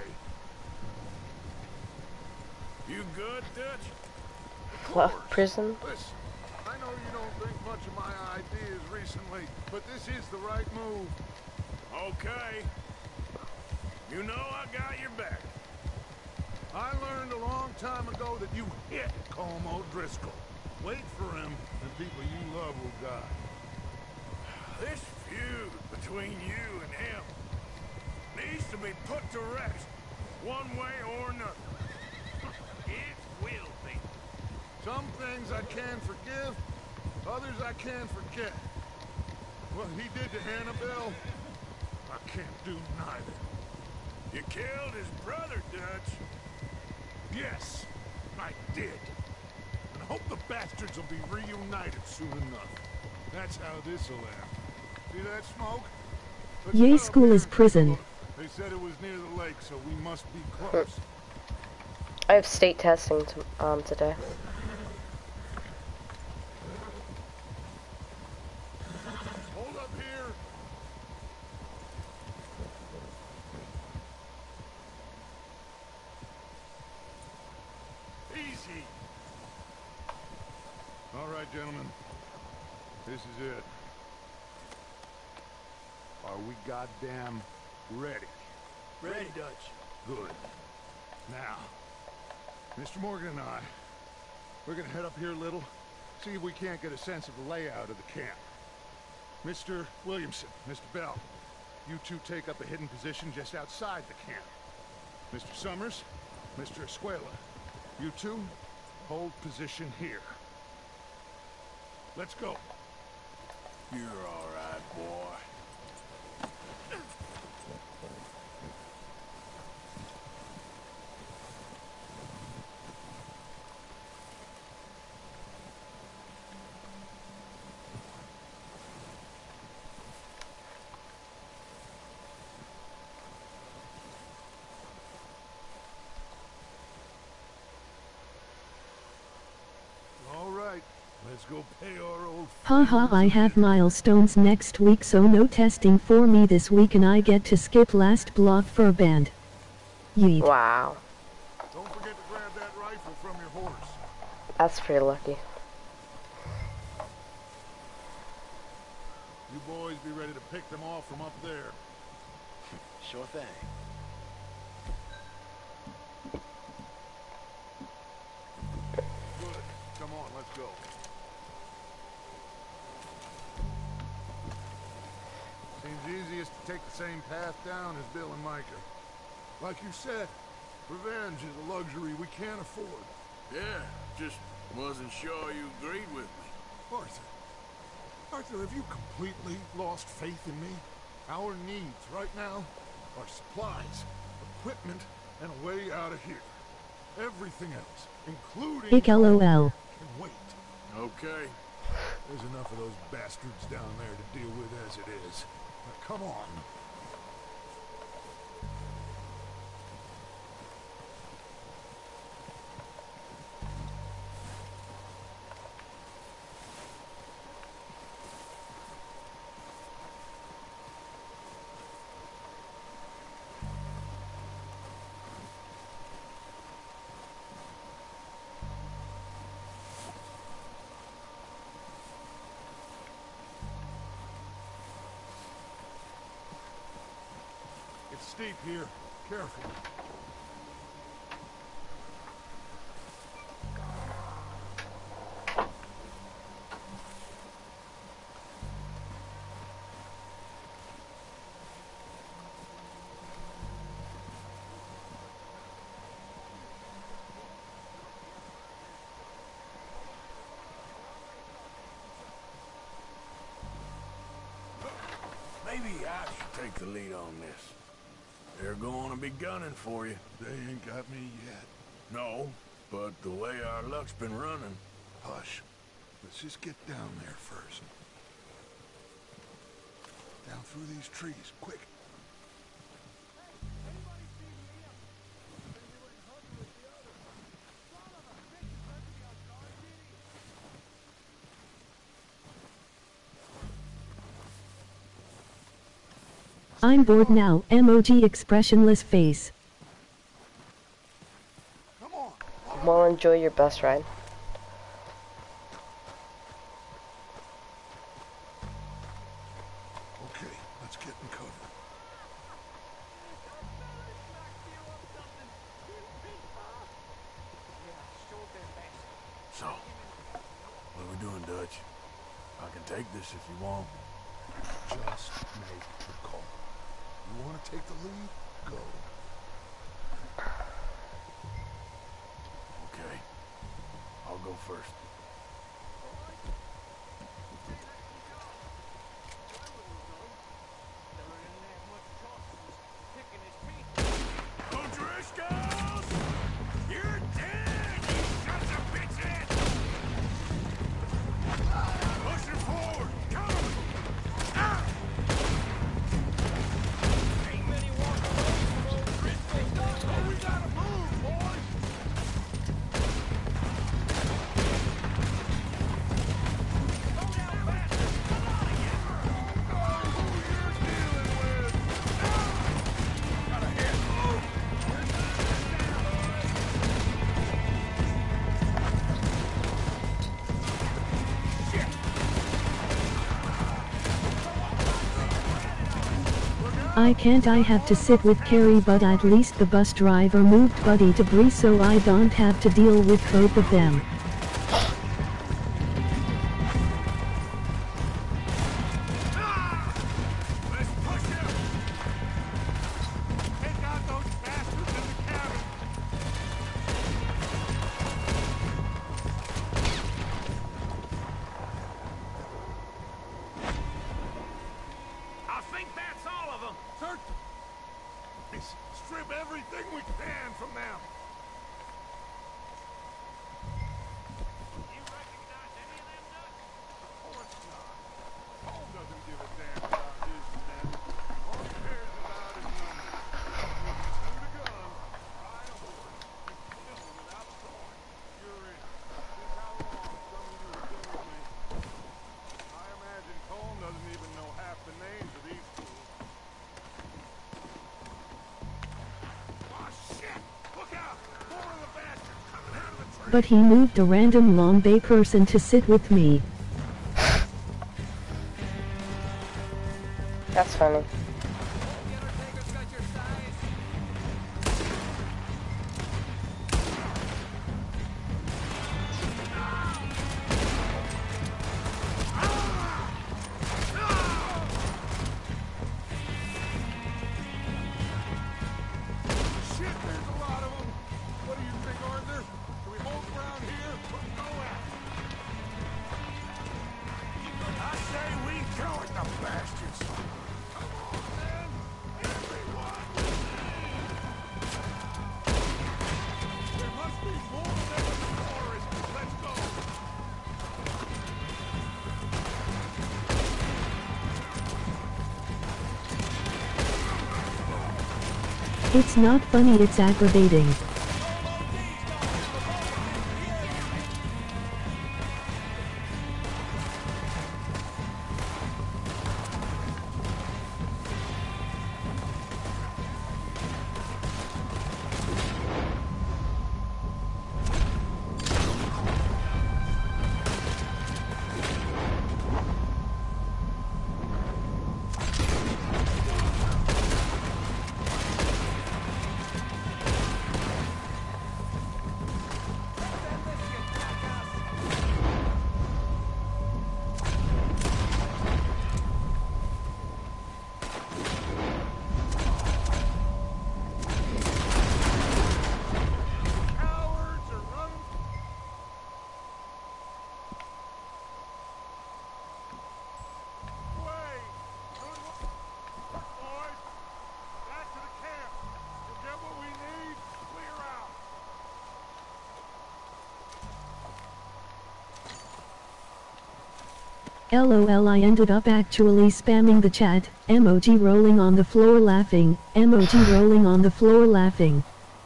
You good, Dutch? Fluff prison? Listen, I know you don't think much of my ideas recently, but this is the right move. Okay. You know I got your back. I learned a long time ago that you hit Colm O'Driscoll. Wait for him, and people you love will die. This feud between you and him needs to be put to rest, one way or another. It will be. Some things I can forgive, others I can't forget. What he did to Annabelle, I can't do neither. You killed his brother, Dutch. Yes, I did. And I hope the bastards will be reunited soon enough. That's how this'll end. See that smoke? Let's Yay, get up school here is and prison. take a look. They said it was near the lake, so we must be close. I have state testing today. Hold up here. Easy. All right, gentlemen. This is it. Are we goddamn ready? Ready, Dutch. Good. Now, Mr. Morgan and I, we're gonna head up here a little, see if we can't get a sense of the layout of the camp. Mr. Williamson, Mr. Bell, you two take up a hidden position just outside the camp. Mr. Summers, Mr. Escuela, you two hold position here. Let's go. You're all right, boy. All right, let's go pay our old... Haha, I have milestones next week, so no testing for me this week, and I get to skip last block for a band. Yeet. Wow. Don't forget to grab that rifle from your horse. That's pretty lucky. You boys be ready to pick them off from up there. Sure thing. Good. Come on, let's go. Seems easiest to take the same path down as Bill and Micah. Like you said, revenge is a luxury we can't afford. Yeah, just wasn't sure you agreed with me. Arthur, have you completely lost faith in me? Our needs right now are supplies, equipment, and a way out of here. Everything else, including... Ick LOL. Can wait. Okay. There's enough of those bastards down there to deal with as it is. Now, come on. It's steep here. Careful. Maybe I should take the lead on this. They're going to be gunning for you. They ain't got me yet. No, but the way our luck's been running... Hush. Let's just get down there first. Down through these trees, quick. I'm bored now, emoji expressionless face. Well, enjoy your bus ride. Okay, let's get in cover. So, what are we doing, Dutch? I can take this if you want. Just make the call. You want to take the lead? Go. Okay. I'll go first. O'Driscolls! You're dead, you sons of bitches! Pushing forward! Come! Ah! Ain't many walking away from O'Driscoll. Oh, we gotta move, boys! Slow down faster! Come on again! Oh, who you're dealing with! Ah! Got a hit! I have to sit with Carrie, but at least the bus driver moved Buddy to Bree so I don't have to deal with both of them. Let's push him! Take out those bastards in the cabin! I think that's all of them! Search them! Strip everything we can from them! You recognize any of them, Dutch? Of course not. Paul doesn't give a damn about his men. All he cares about is numbers. If you shoot a gun, ride a horse, and kill him without thought, you're in. Think how long some of you have been with me. I imagine Colm doesn't even know half the names of these fools. Oh, shit! Look out! More of the bastards coming out of the tree! But he moved a random Long Bay person to sit with me. That's funny. Shit, there's a lot of them. What do you think, Arthur? Can we hold around here or go at it? I say we go at the bastards! It's not funny, it's aggravating. LOL, I ended up actually spamming the chat, emoji rolling on the floor laughing, emoji rolling on the floor laughing.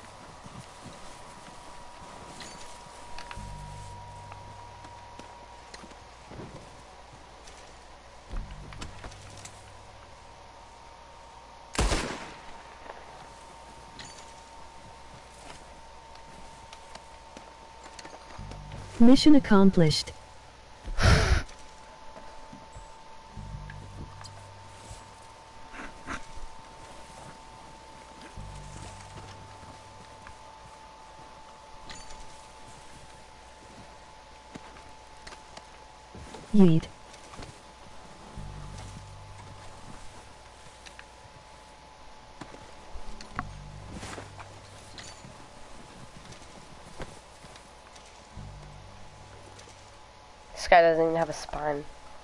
Mission accomplished. Yeet. This guy doesn't even have a spine.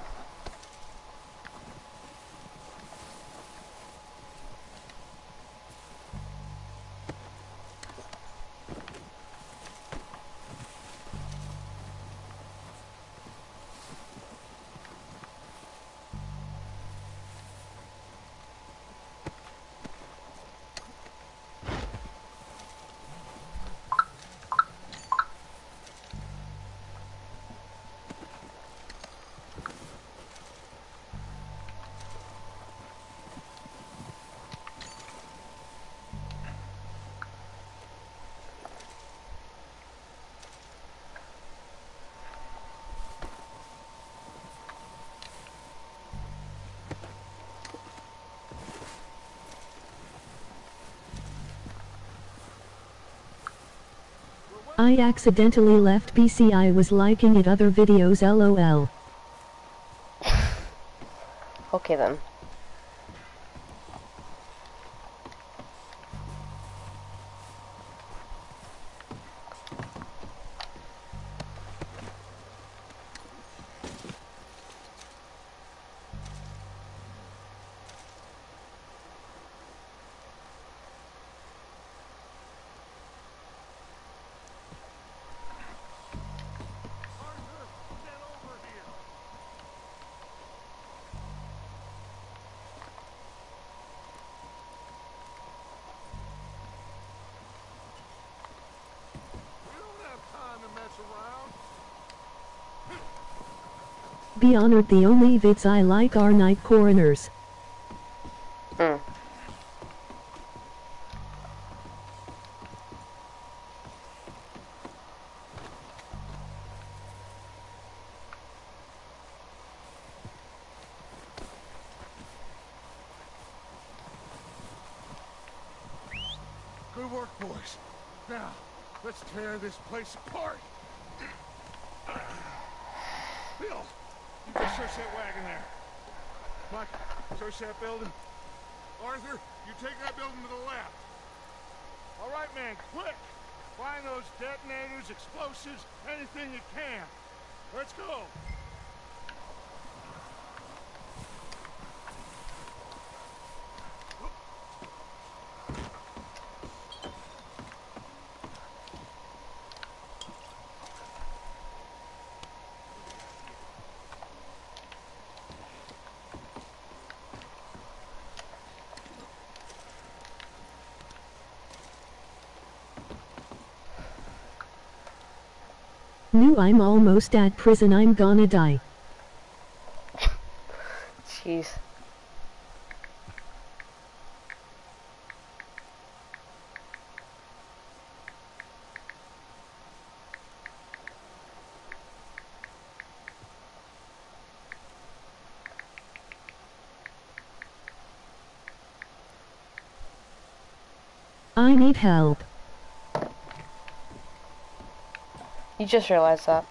I accidentally left BC. I was liking it other videos, LOL. Okay then. Be honored, the only vids I like are night coroners. Good work, boys. Now, let's tear this place apart. Bill, you go search that wagon there. Mike, search that building. Arthur, you take that building to the left. All right, man, quick. Find those detonators, explosives, anything you can. Let's go. Knew I'm almost at prison, I'm gonna die. Jeez. I need help. You just realized that.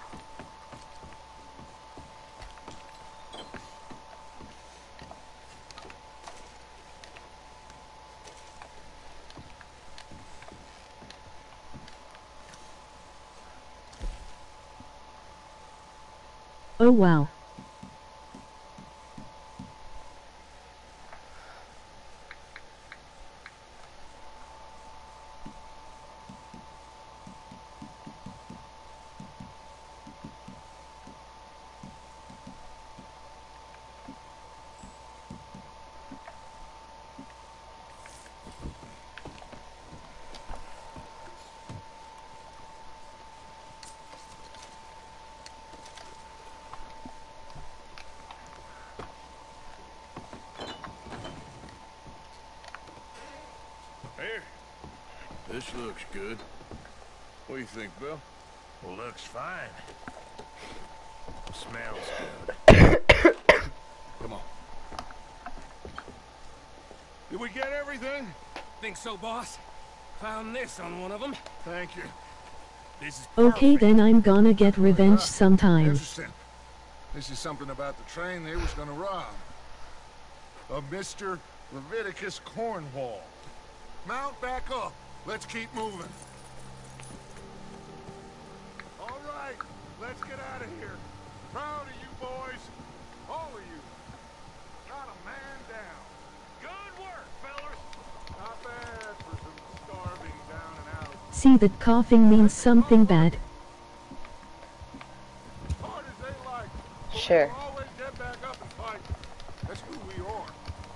Oh wow. Here. This looks good. What do you think, Bill? Well, looks fine. Smells good. Come on. Did we get everything? Think so, boss. Found this on one of them. Thank you. This is Okay, then I'm gonna get revenge sometime. Here's a simp. This is something about the train they was gonna rob. Of Mr. Leviticus Cornwall. Mount back up. Let's keep moving. All right, let's get out of here. Proud of you boys. All of you. Not a man down. Good work, fellas. Not bad for some starving down and out. See that coughing means something bad. Hard as they like. Sure. We'll always get back up and fight. That's who we are.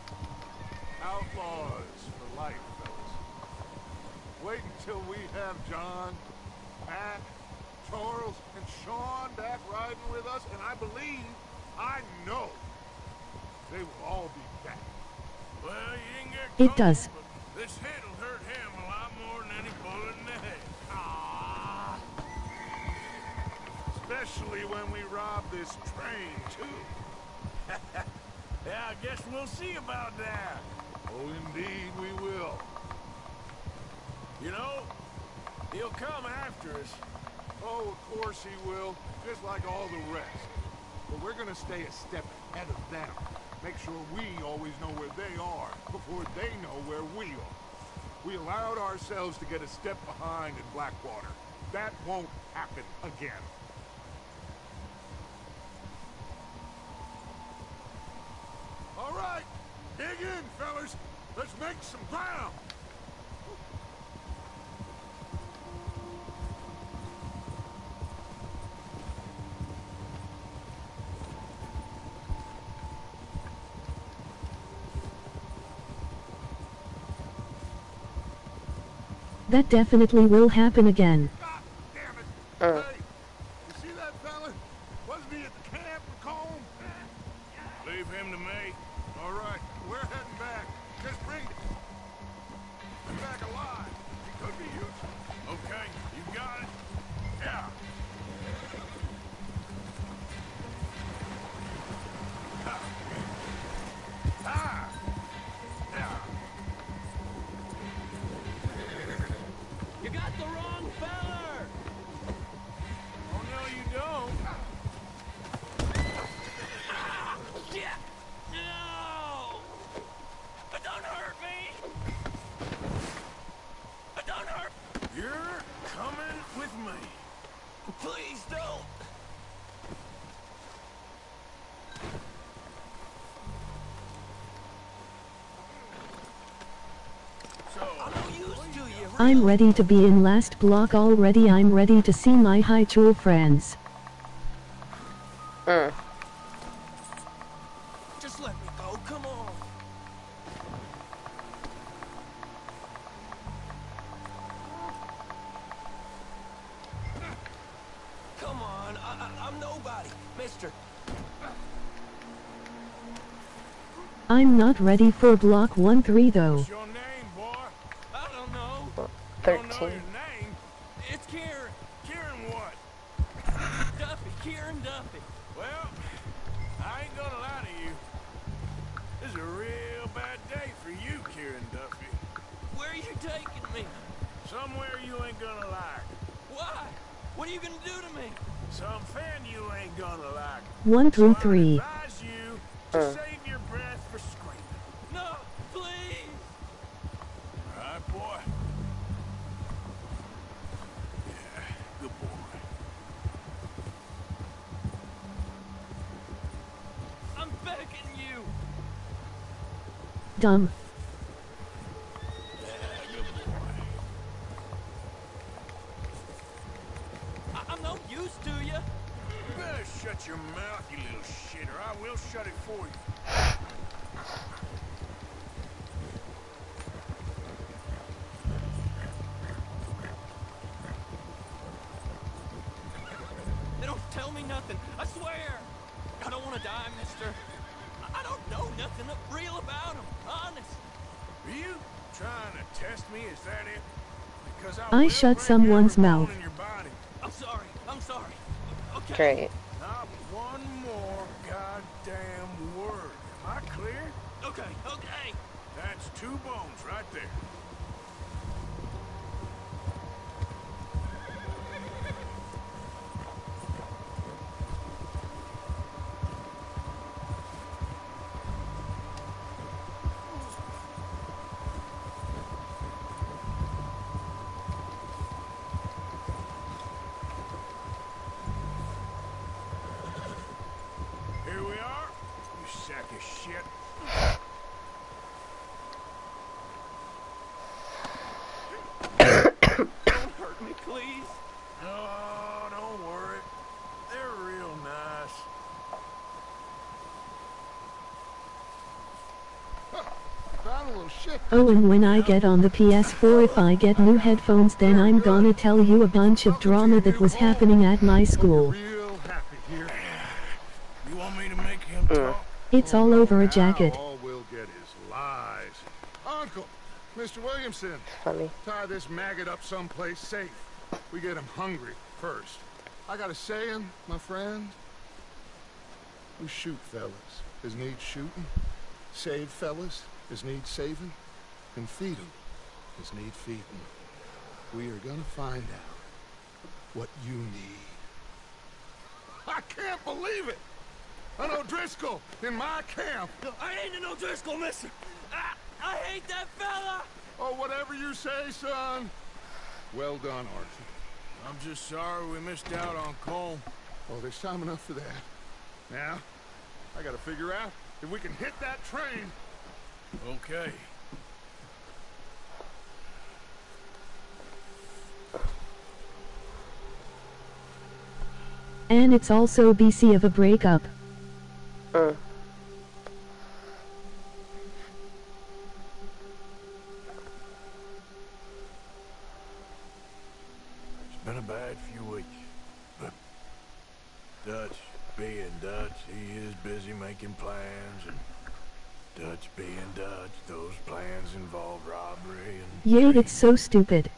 Outlaws for life, fellas. Wait until we have John, Matt, Charles, and Sean back riding with us, and I believe, I know, they will all be back. Well, you didn't get It does. but this hit'll hurt him a lot more than any bullet in the head. Ah. Especially when we rob this train, too. Yeah, I guess we'll see about that. Oh, indeed we will. You know, he'll come after us. Oh, of course he will, just like all the rest. But we're gonna stay a step ahead of them. Make sure we always know where they are before they know where we are. We allowed ourselves to get a step behind in Blackwater. That won't happen again. All right, dig in, fellas. Let's make some ground. That definitely will happen again. Hey, you see that fella? Wasn't he at the camp in Combe? Leave him to me. All right, we're heading back. Just bring him back alive. He could be useful. Okay, you got it. Yeah. Ah. Yeah. You got the wrong feller! Oh, no, you don't. Yeah. No! Don't hurt me! Don't hurt! You're coming with me. Please don't! I'm no use to you. I'm ready to be in last block already. I'm ready to see my high jewel friends. Just let me go, come on. Come I'm nobody, mister. I'm not ready for Block 1-3 though. What's your name, boy? I don't know. 13. Don't know your name? It's Kieran. Kieran what? Duffy. Kieran Duffy. Well, I ain't gonna lie to you. This is a real bad day for you, Kieran Duffy. Where are you taking me? Somewhere you ain't gonna like. Why? What are you gonna do to me? Something you ain't gonna like. 1 through 3. Advise you to save your breath for screaming. No, please. All right, boy. Yeah, good boy. I'm begging you. Dumb. I'm no use to you. You better shut your mouth, you little shit, or I will shut it for you. They don't tell me nothing. I swear. I don't want to die, mister. I don't know nothing real about them. Honest. Are you trying to test me? Is that it? Because I will shut break someone's every bone mouth. in your body. I'm sorry. I'm sorry. Okay. Great. Not one more goddamn word. Am I clear? Okay. Okay. That's 2 bones right there. Here we are, you sack of shit. Don't hurt me, please. No, don't worry. They're real nice. Found a little shit. Oh, and when I get on the PS4, if I get new headphones, then I'm gonna tell you a bunch of drama that was happening at my school. Real happy here. You want me to make him talk? It's all over a jacket. All we'll get is lies. Uncle, Mr. Williamson. Funny. Tie this maggot up someplace safe. We get him hungry first. I got a saying, my friend. We shoot fellas as need shooting, save fellas as need saving, and feed 'em as need feeding. We are gonna find out what you need. I can't believe it! An O'Driscoll in my camp! I ain't an O'Driscoll, mister. I hate that fella. Oh, whatever you say, son. Well done, Arthur. I'm just sorry we missed out on Colm. Oh, there's time enough for that. Now, I gotta figure out if we can hit that train. Okay. And it's also BC of a breakup. It's been a bad few weeks, but Dutch being Dutch, he is busy making plans, and Dutch being Dutch, those plans involve robbery and... Yay, it's so stupid.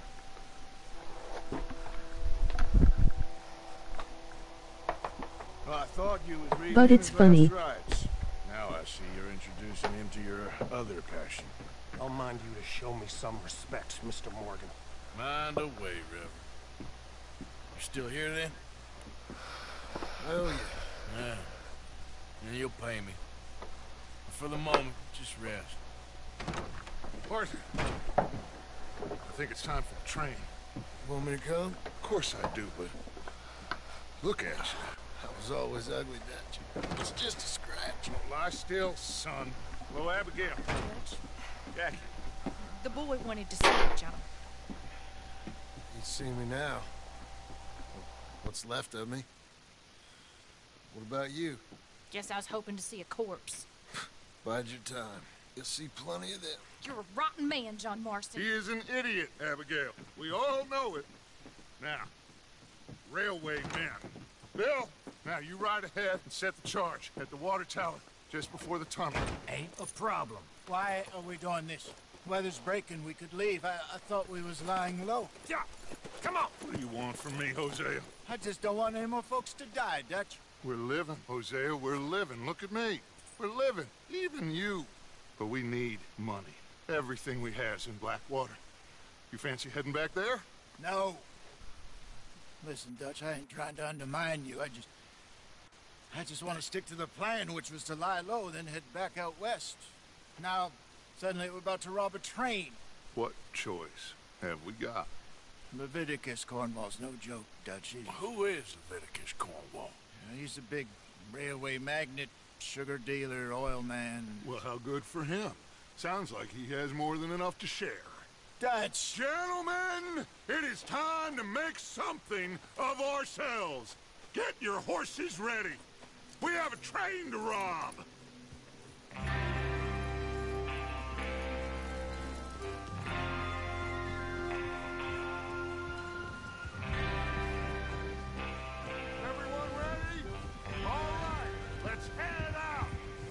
Well, I thought you was reading But it's his funny. last rites. Now I see you're introducing him to your other passion. I'll mind you to show me some respect, Mr. Morgan. Mind away, Reverend. You still here then? Hell yeah. Yeah. And you'll pay me. But for the moment, just rest. Arthur, I think it's time for the train. Want me to come? Of course I do, but look at you. I was always ugly, Dutch. It's just a scratch. Don't lie still, son. Hello, Abigail. Jackie. The boy wanted to see you, John. You see me now. What's left of me? What about you? Guess I was hoping to see a corpse. Bide your time. You'll see plenty of them. You're a rotten man, John Marston. He is an idiot, Abigail. We all know it. Now, railway men. Bill, Now, you ride ahead and set the charge at the water tower just before the tunnel. Ain't a problem. Why are we doing this? Weather's breaking. We could leave. I thought we was lying low. Yeah, come on. What do you want from me, Hosea? I just don't want any more folks to die, Dutch. We're living, Hosea. We're living. Look at me. We're living. Even you. But we need money. Everything we has in Blackwater. You fancy heading back there? No. Listen, Dutch, I ain't trying to undermine you. I just want to stick to the plan, which was to lie low, then head back out west. Now, suddenly we're about to rob a train. What choice have we got? Leviticus Cornwall's no joke, Dutch. Who is Leviticus Cornwall? He's a big railway magnate, sugar dealer, oil man. Well, how good for him. Sounds like he has more than enough to share. Dutch! Gentlemen, it is time to make something of ourselves. Get your horses ready. We have a train to rob. Everyone ready? All right, let's head out.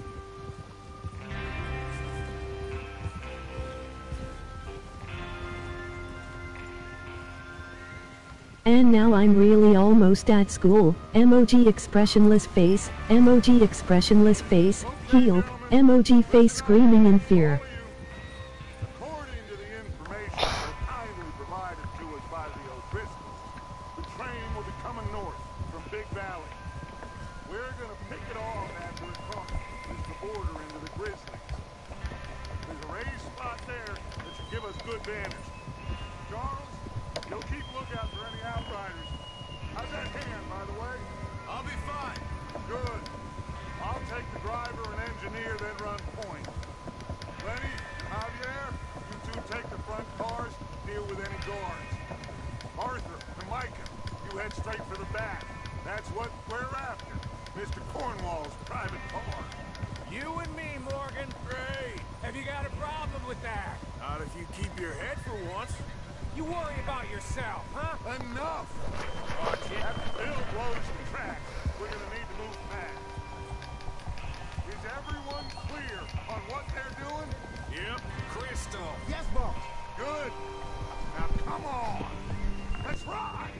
And now I'm really almost at school. Emoji expressionless face, emoji expressionless face, healed, emoji face screaming in fear. According to the information kindly provided to us by the O'Driscolls, the train will be coming north from Big Valley. We're gonna pick it off after it crosses the border into the Grizzlies. There's a raised spot there that should give us good vantage. Charles, you'll keep lookout for any outriders. How's that hand, by the way? I'll be fine. Good. I'll take the driver and engineer, then run point. Lenny, Javier, you two take the front cars, deal with any guards. Arthur and Micah, you head straight for the back. That's what we're after. Mr. Cornwall's private car. You and me, Morgan. Great. Have you got a problem with that? Not if you keep your head for once. You worry about yourself, huh? Enough! Watch it. After Bill blows the tracks, we're gonna need to move fast. Is everyone clear on what they're doing? Yep. Crystal. Yes, boss. Good. Now come on. Let's ride.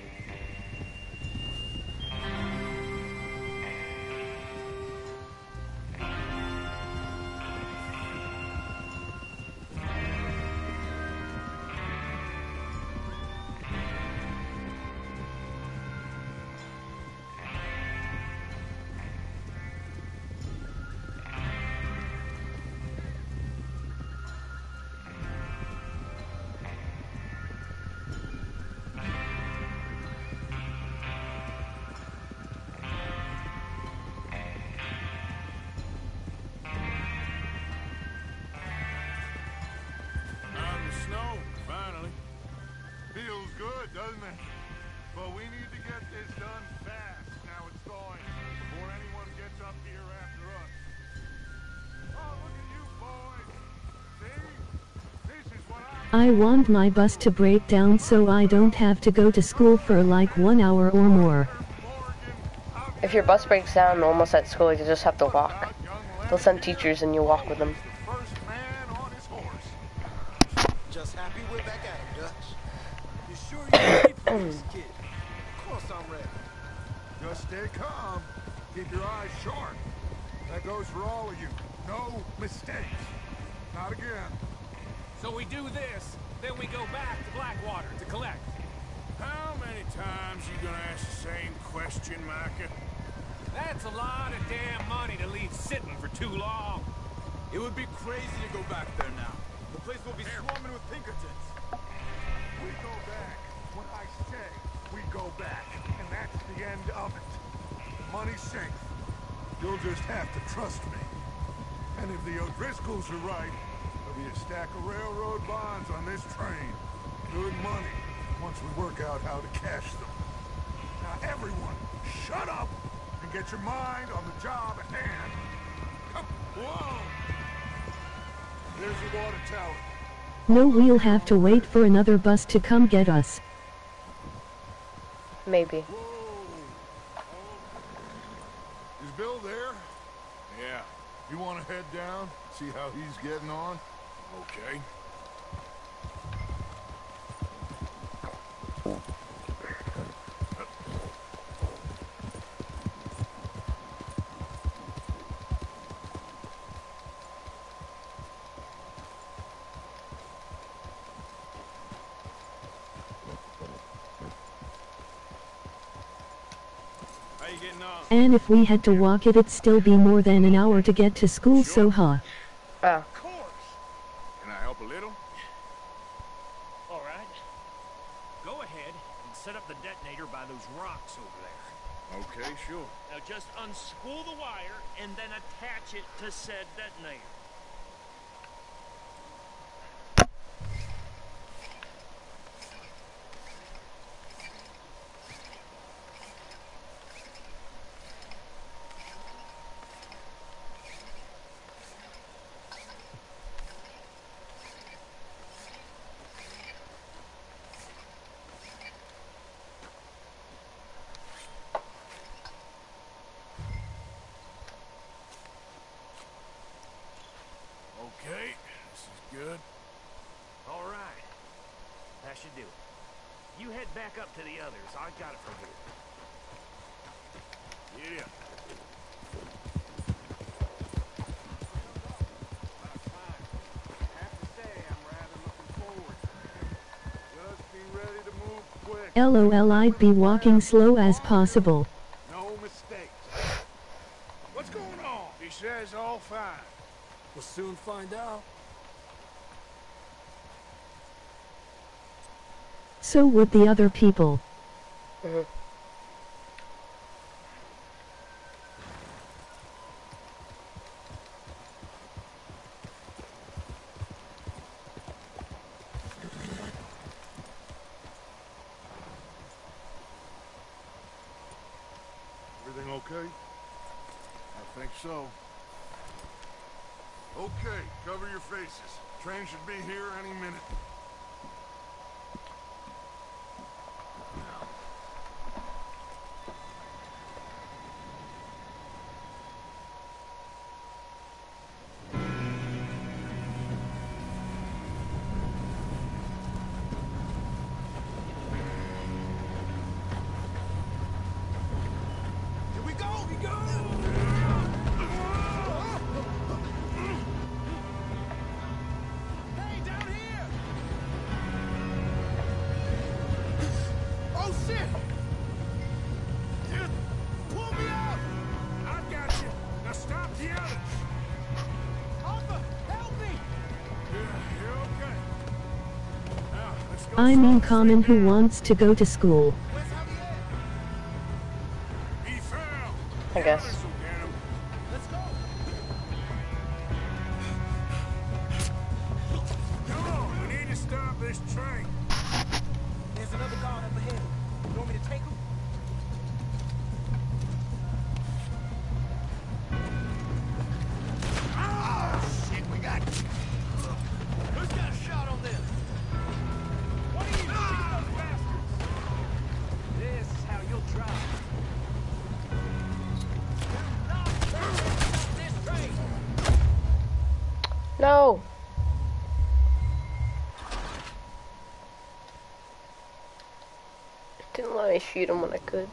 Feels good, doesn't it? But we need to get this done fast. Now it's thawing before anyone gets up here after us. Oh, look at you boys. See? This is what I want my bus to break down so I don't have to go to school for like 1 hour or more. If your bus breaks down almost at school, you just have to walk. They'll send teachers and you walk with them. Just happy we're back at it, Dutch. You sure you're ready for this, kid? Of course I'm ready. Just stay calm. Keep your eyes sharp. That goes for all of you. No mistakes. Not again. So we do this, then we go back to Blackwater to collect. How many times you gonna ask the same question, Micah? That's a lot of damn money to leave sitting for too long. It would be crazy to go back there now. The place will be swarming with Pinkertons. We go back. When I say we go back, and that's the end of it. Money's safe. You'll just have to trust me. And if the O'Driscolls are right, there'll be a stack of railroad bonds on this train. Good money, once we work out how to cash them. Now everyone, shut up and get your mind on the job at hand. Come, whoa! There's the water tower. No, we'll have to wait for another bus to come get us. Maybe. Bill there? Yeah. You want to head down, see how he's getting on? Okay. And if we had to walk it'd still be more than an hour to get to school, so huh? Of course. Can I help a little? All right. Go ahead and set up the detonator by those rocks over there. Okay, sure. Now just unspool the wire and then attach it to said detonator. Okay, this is good. All right. That should do it. You head back up to the others. I got it from here. Yeah. LOL, I'd be walking slow as possible. No mistakes. What's going on? He says all fine. We'll soon find out. So would the other people. Everything okay? I think so. Okay, cover your faces. Train should be here any minute. Here we go! Here we go! Hey, down here! Oh, shit! Dude, pull me out! I got you. Now stop yelling. Arthur, help me! Yeah, you're okay. Now, let's go. I mean common who wants to go to school. I guess. Let's go. Come on, we need to stop this train. There's another guard up ahead. You want me to take him? Ah, shit, we got. Who's got a shot on this? What are you doing, those bastards? This is how you'll try. No! Didn't let me shoot him when I could.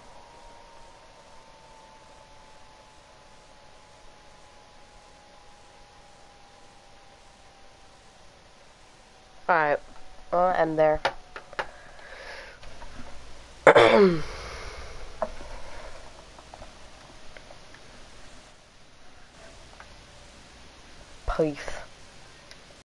Alright, I'll end there. Peace.